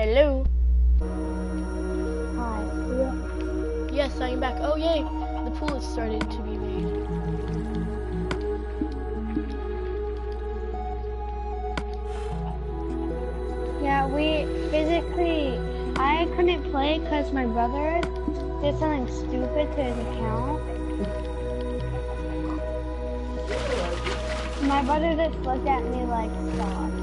Hello. Hi. Yes, I am back. Oh yay! The pool has started to be made. Yeah, we physically, I couldn't play because my brother did something stupid to his account. My brother just looked at me like, stop.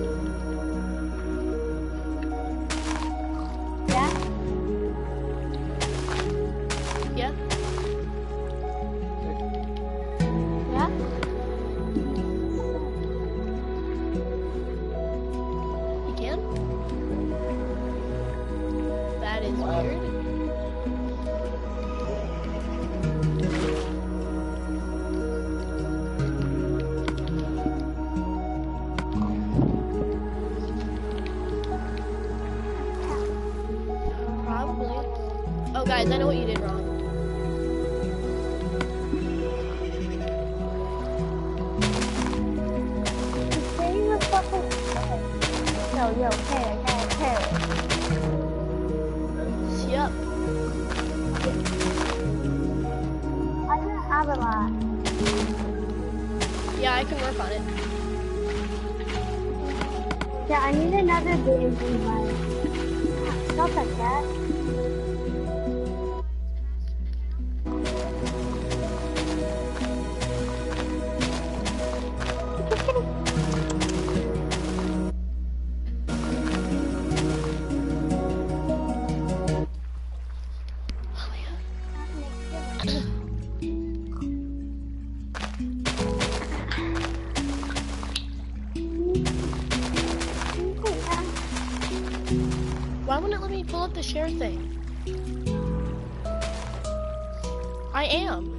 Yeah? Yeah. Yeah? You can. That is weird. Probably. Oh, guys, I know what you did wrong. He's saying the fucking yo, hey. Yep. I don't have a lot. Yeah, I can work on it. Yeah, I need another game invite. Stuff like that. Why wouldn't it let me pull up the share thing? I am.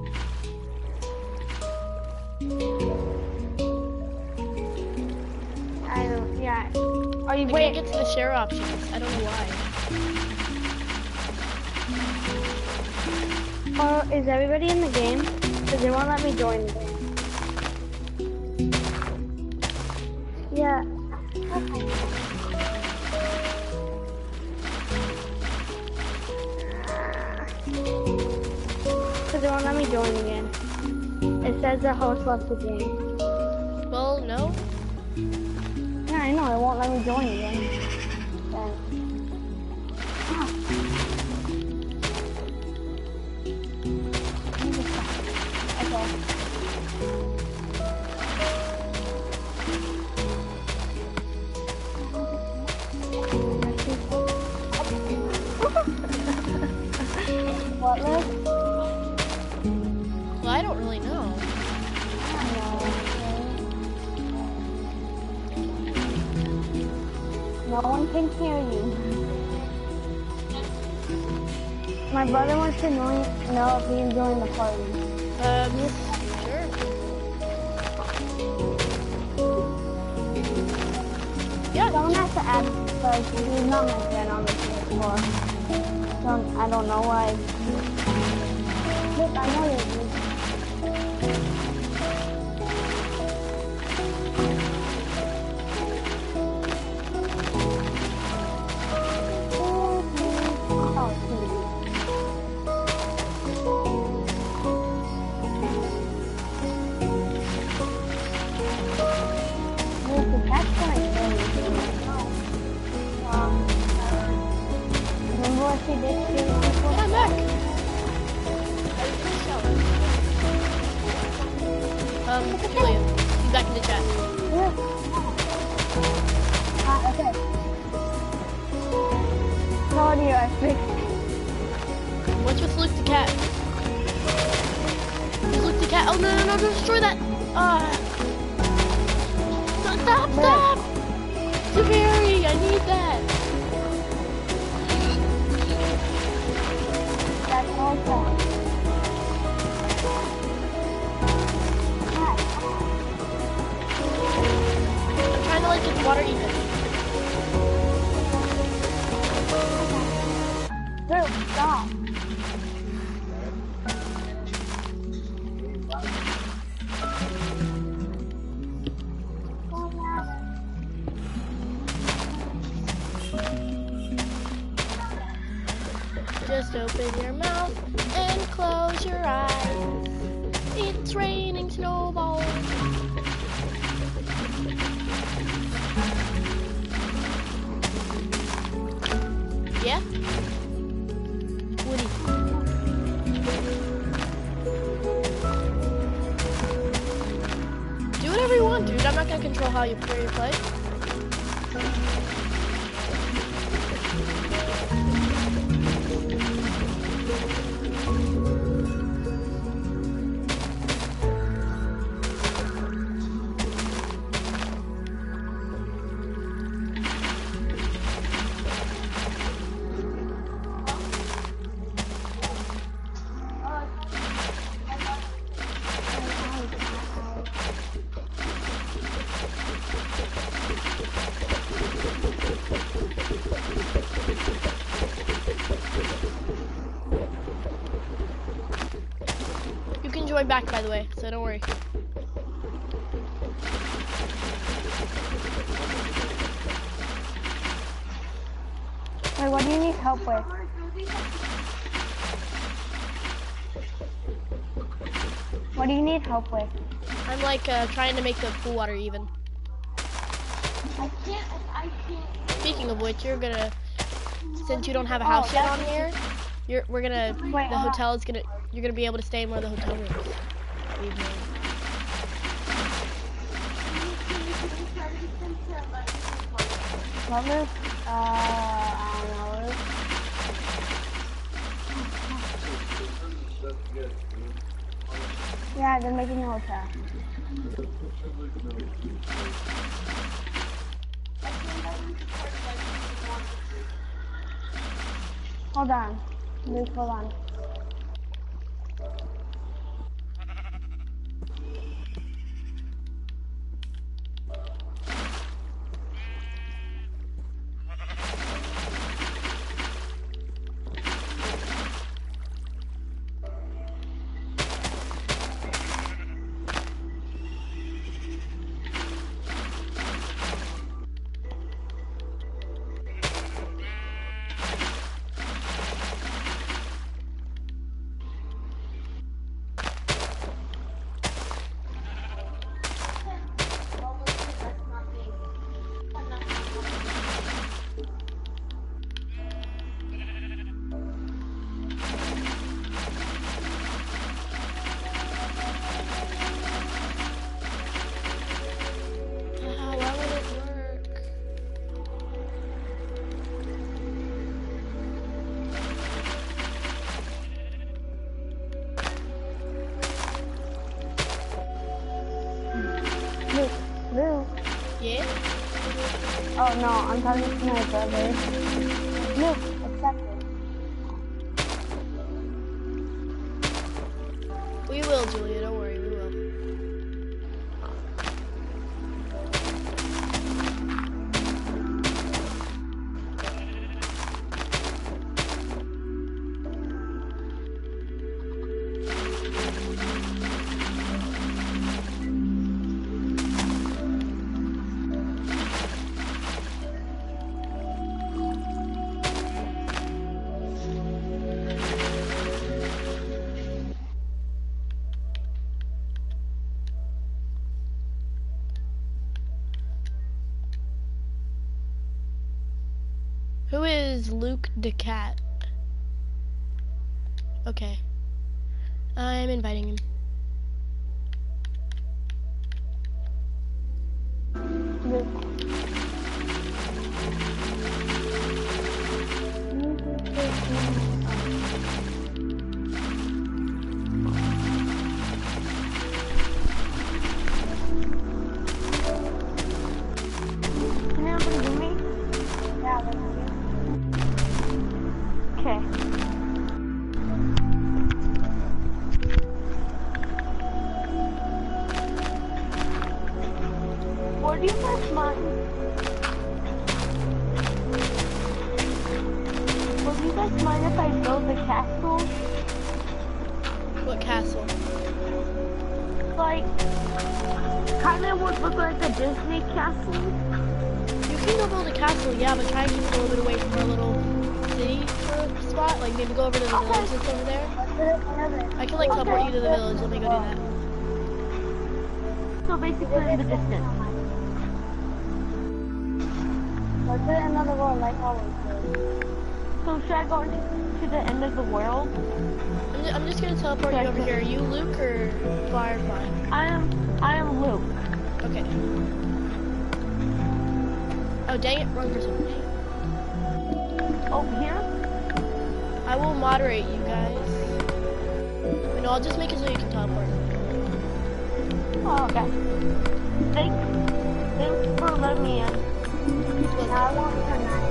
Yeah. Are you I wait? can't get to the share options. I don't know why. Or is everybody in the game? Because they won't let me join the game. Yeah. Because they won't let me join again. It says the host left the game. Well, no. Yeah, I know. It won't let me join again. Then. Ah. What, Liz? Well, I don't really know. No one can hear you. My brother wants to know if he can join the party. Sure. Yeah. Someone has to add because he's not my friend on the PS4. So I don't know why. Look, I know you. She did shoot people. I'm back. Julia, she's back in the chat. Okay. Told you I fixed it. What's with Luke the cat? Who's Luke the cat? Oh no, don't destroy that! Stop! Severi, I need that! That's awesome. I'm trying to get the water even. Dude, stop. Just open your mouth and close your eyes. It's raining snowballs. Yeah? Woody. Do whatever you want, dude. I'm not gonna control how you play. You can join back, by the way, so don't worry. Wait, what do you need help with? What do you need help with? I'm like trying to make the pool water even. I can't. Speaking of which, you're gonna, since you don't have a house yet on here, we're gonna, Wait, the hotel is gonna, you're gonna be able to stay in one of the hotel rooms. We've made. What move? I don't know. Yeah, they're making a hotel. Hold on. Luke, hold on. Luke. Yeah? Oh no, I'm talking to my brother. Luke, accept it. We will, Julia, don't worry, we will. Who is Luke DeCat? Okay. I'm inviting him. Luke. Can everybody hear me? Yeah, they can hear me. Okay. What do you guys mind? Would you guys mind if I build the castle? What castle? Like, kind of would look like a Disney castle. You can go build a castle, yeah, but try and keep it a little bit away from our little city for a spot? Like maybe go over to the village that's over there? I can like teleport you to the village. Let me go do that. So basically in the distance. Let's do another world like always. So should I go to the end of the world? I'm just gonna teleport you over here. Are you Luke or Firefly? I am Luke. Okay. Oh dang it, wrong person. Over here? I will moderate you guys. No, I'll just make it so you can teleport. Oh, okay. Thanks for letting me in. Look, I want tonight.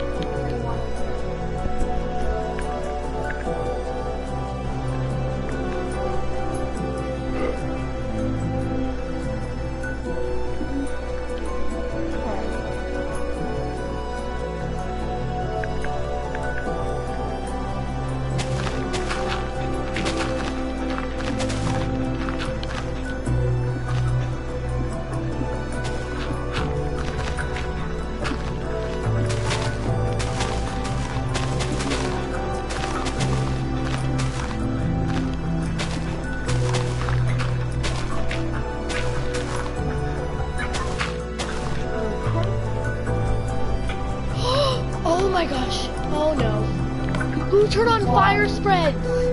oh my gosh. Oh no. Who turned on fire spreads?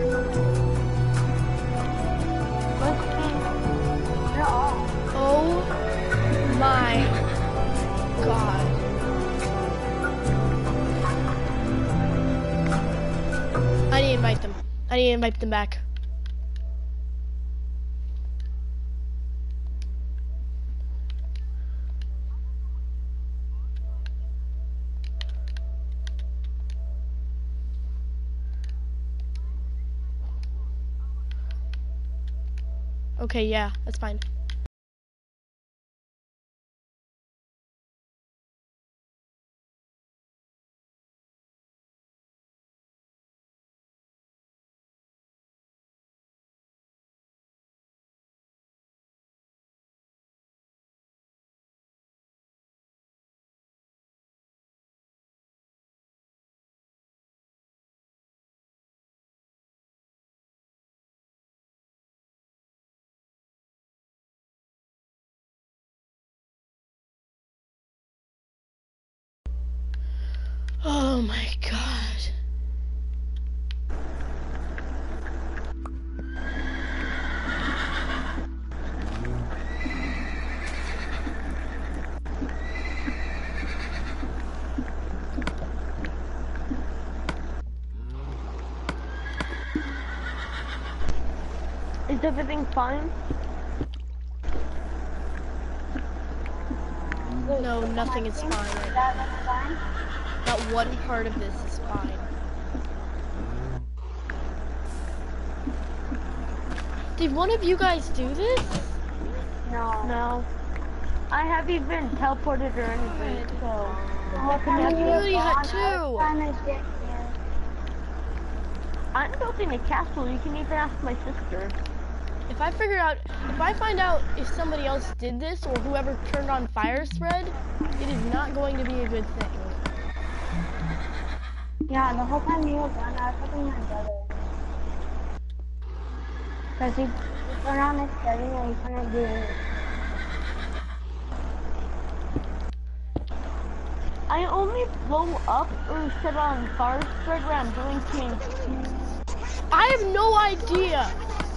Oh my god. I need to invite them. I need to invite them back. Okay, yeah, that's fine. Oh my god. Is everything fine? No, nothing is fine right now. Not one part of this is fine. Did one of you guys do this? No. I haven't even teleported or anything, so... Community hut too. I'm building a castle. You can even ask my sister. If I find out if somebody else did this or whoever turned on fire spread, it is not going to be a good thing. Yeah, the whole time you were gone, I was helping my brother. Because he turned on his setting and he couldn't do it. I only blow up or set on fire spread when I'm doing TNT. I have no idea.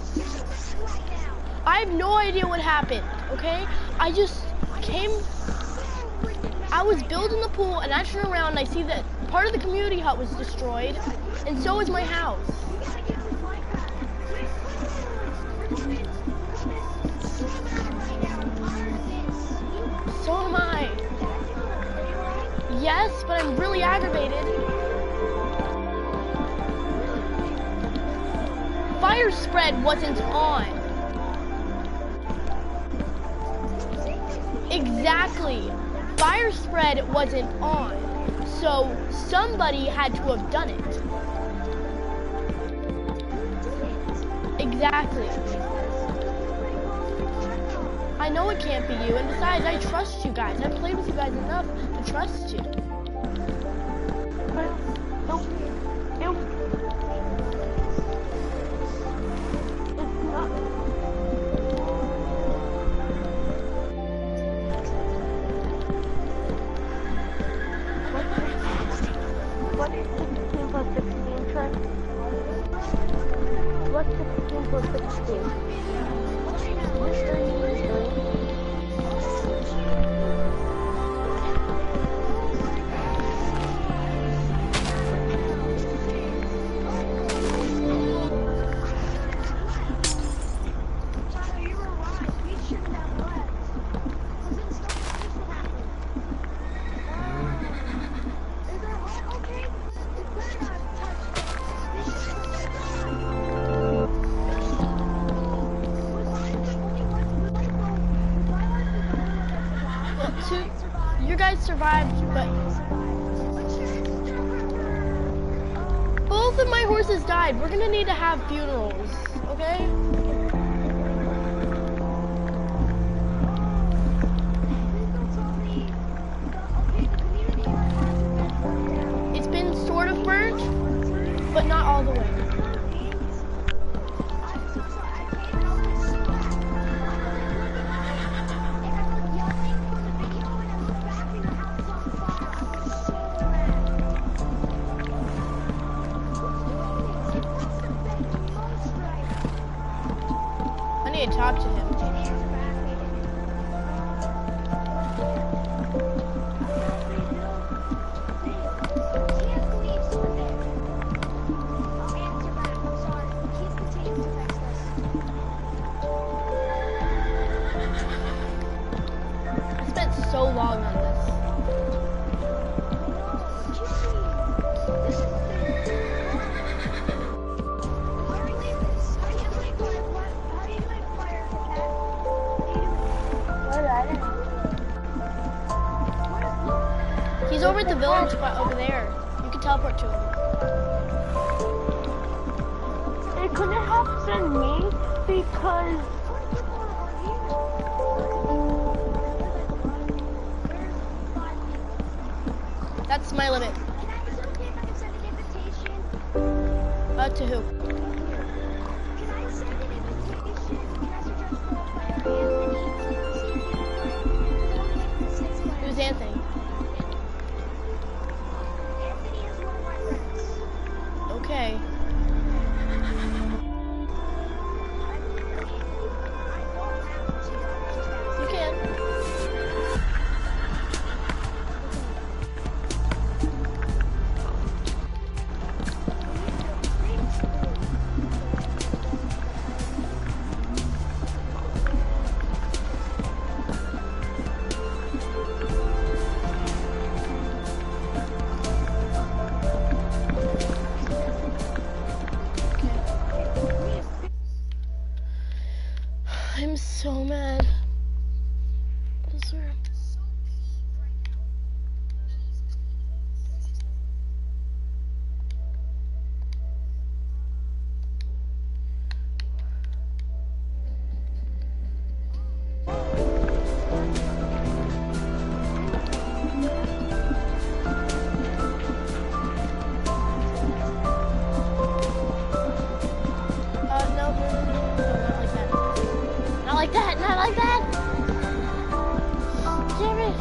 I have no idea what happened, okay? I just came, I was building the pool and I turn around and I see that part of the community hut was destroyed and so is my house. So am I. Yes, but I'm really aggravated. Fire spread wasn't on. Exactly. Fire spread wasn't on. So somebody had to have done it. Exactly. I know it can't be you, and besides, I trust you guys. I've played with you guys enough to trust you. But the Ew. Ew. It's not. What is 16 plus 16, Trent? What's 16 plus 16? You guys survived, but both of my horses died. We're gonna need to have funerals, okay? It's been sort of burnt, but not all the way. I need to talk to him. I spent so long on this. He's over at the village, but over there. You can teleport to him. It couldn't have been me because That's my limit. To who? Who's Anthony? Okay. You can. I'm so mad. What is there? No, not like that. Not like that. Damn it.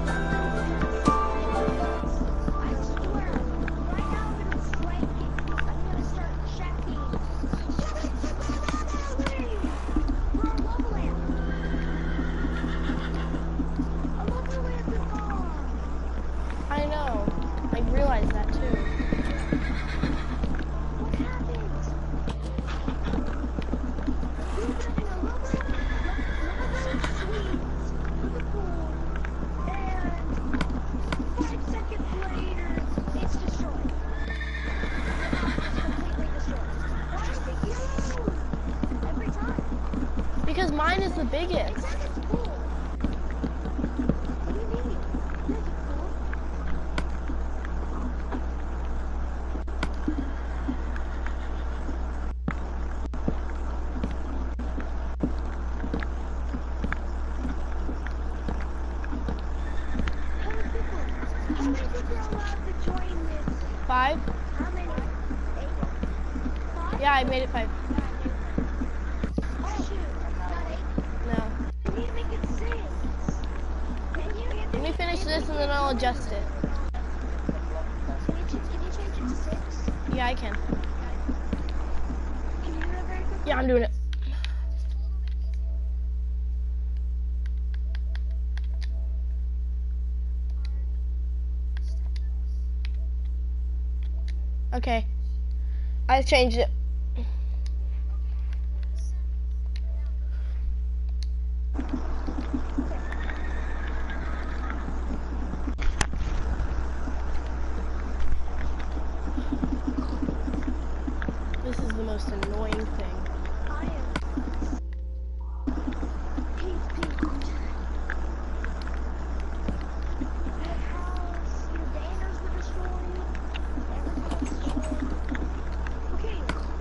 I know. I realize that too. Because mine is the biggest. Five. I made it 5. Oh, shoot. No. I need to make it 6. And you Let me finish this and then I'll adjust it. Can you change it to 6? Yeah, I can. Can you do that very quickly? Yeah, I'm doing it. Okay. I changed it. This is the most annoying thing. I am. Pete. Your house, your banners were destroyed. Everything was destroyed. Okay.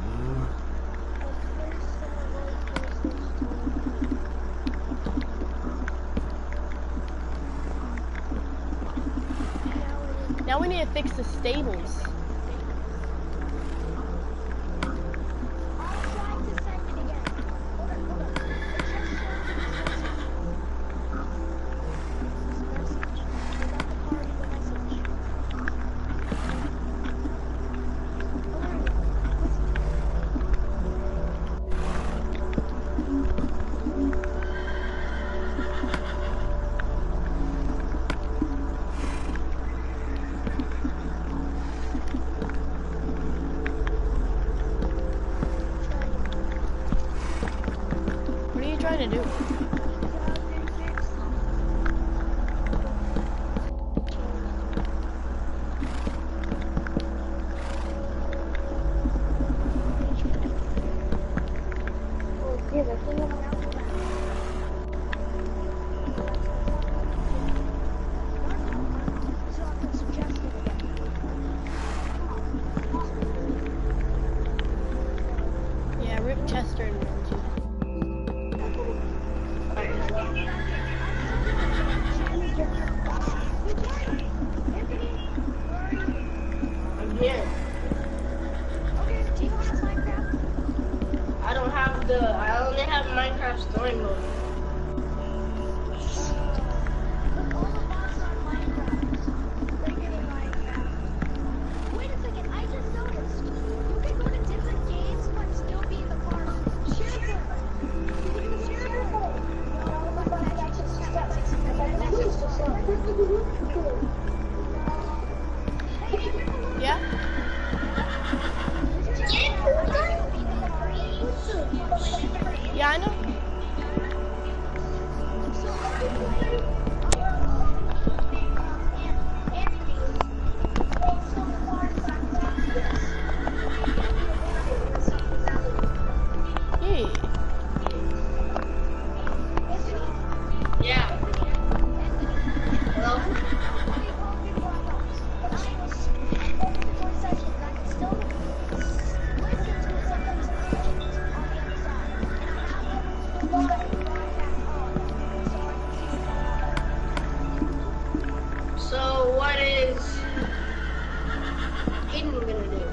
Now we need to fix the stables. What are you trying to do? Yeah, Rip Chester and Reggie. I'm here. I don't have I only have Minecraft story mode. Wait a second, I just noticed. You can go to different games but still be in the car. Share Yeah? Yeah, I know. Hey. Yeah. Hello? So what is Aiden gonna do?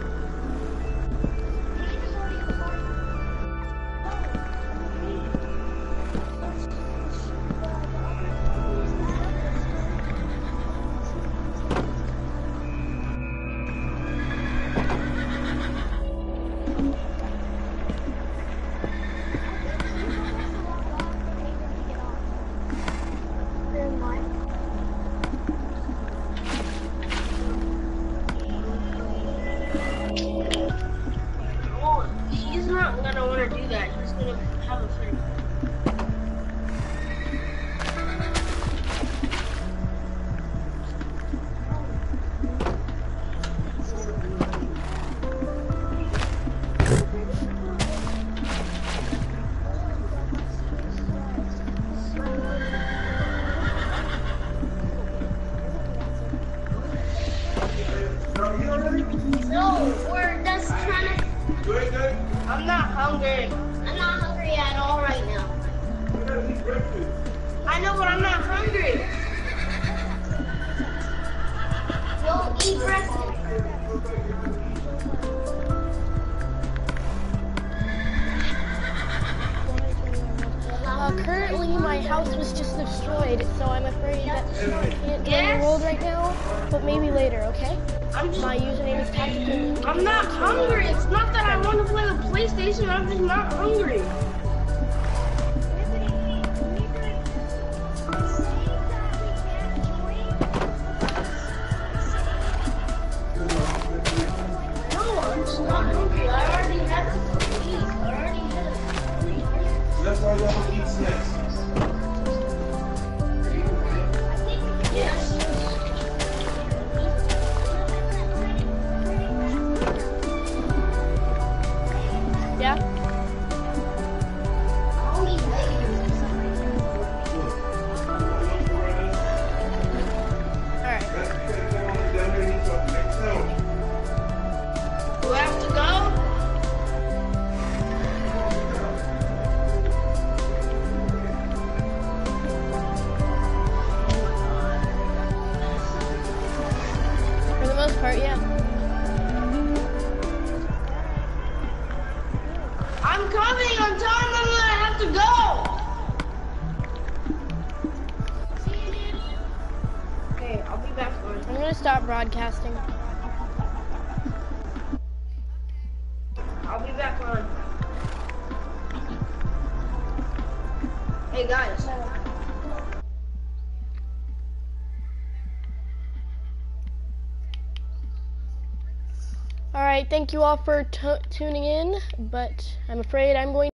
Well, he's not gonna want to do that. He's gonna have a friend. No, we're just trying to. I'm not hungry. I'm not hungry at all right now. I know, but I'm not hungry. We'll eat breakfast. Unfortunately, my house was just destroyed, so I'm afraid that I can't join the world right now, but maybe later, okay? My username is Tactical. I'm not hungry. It's not that I want to play the PlayStation. I'm just not hungry. No, I'm just not hungry. I already had to eat. That's why y'all don't eat snacks. Yes. Yeah? Alright. Do I have to go? For the most part, yeah. I'm coming. I'm telling them that I have to go. Okay, I'll be back on. I'm gonna stop broadcasting. I'll be back on. Hey guys. Alright, thank you all for tuning in, but I'm afraid I'm going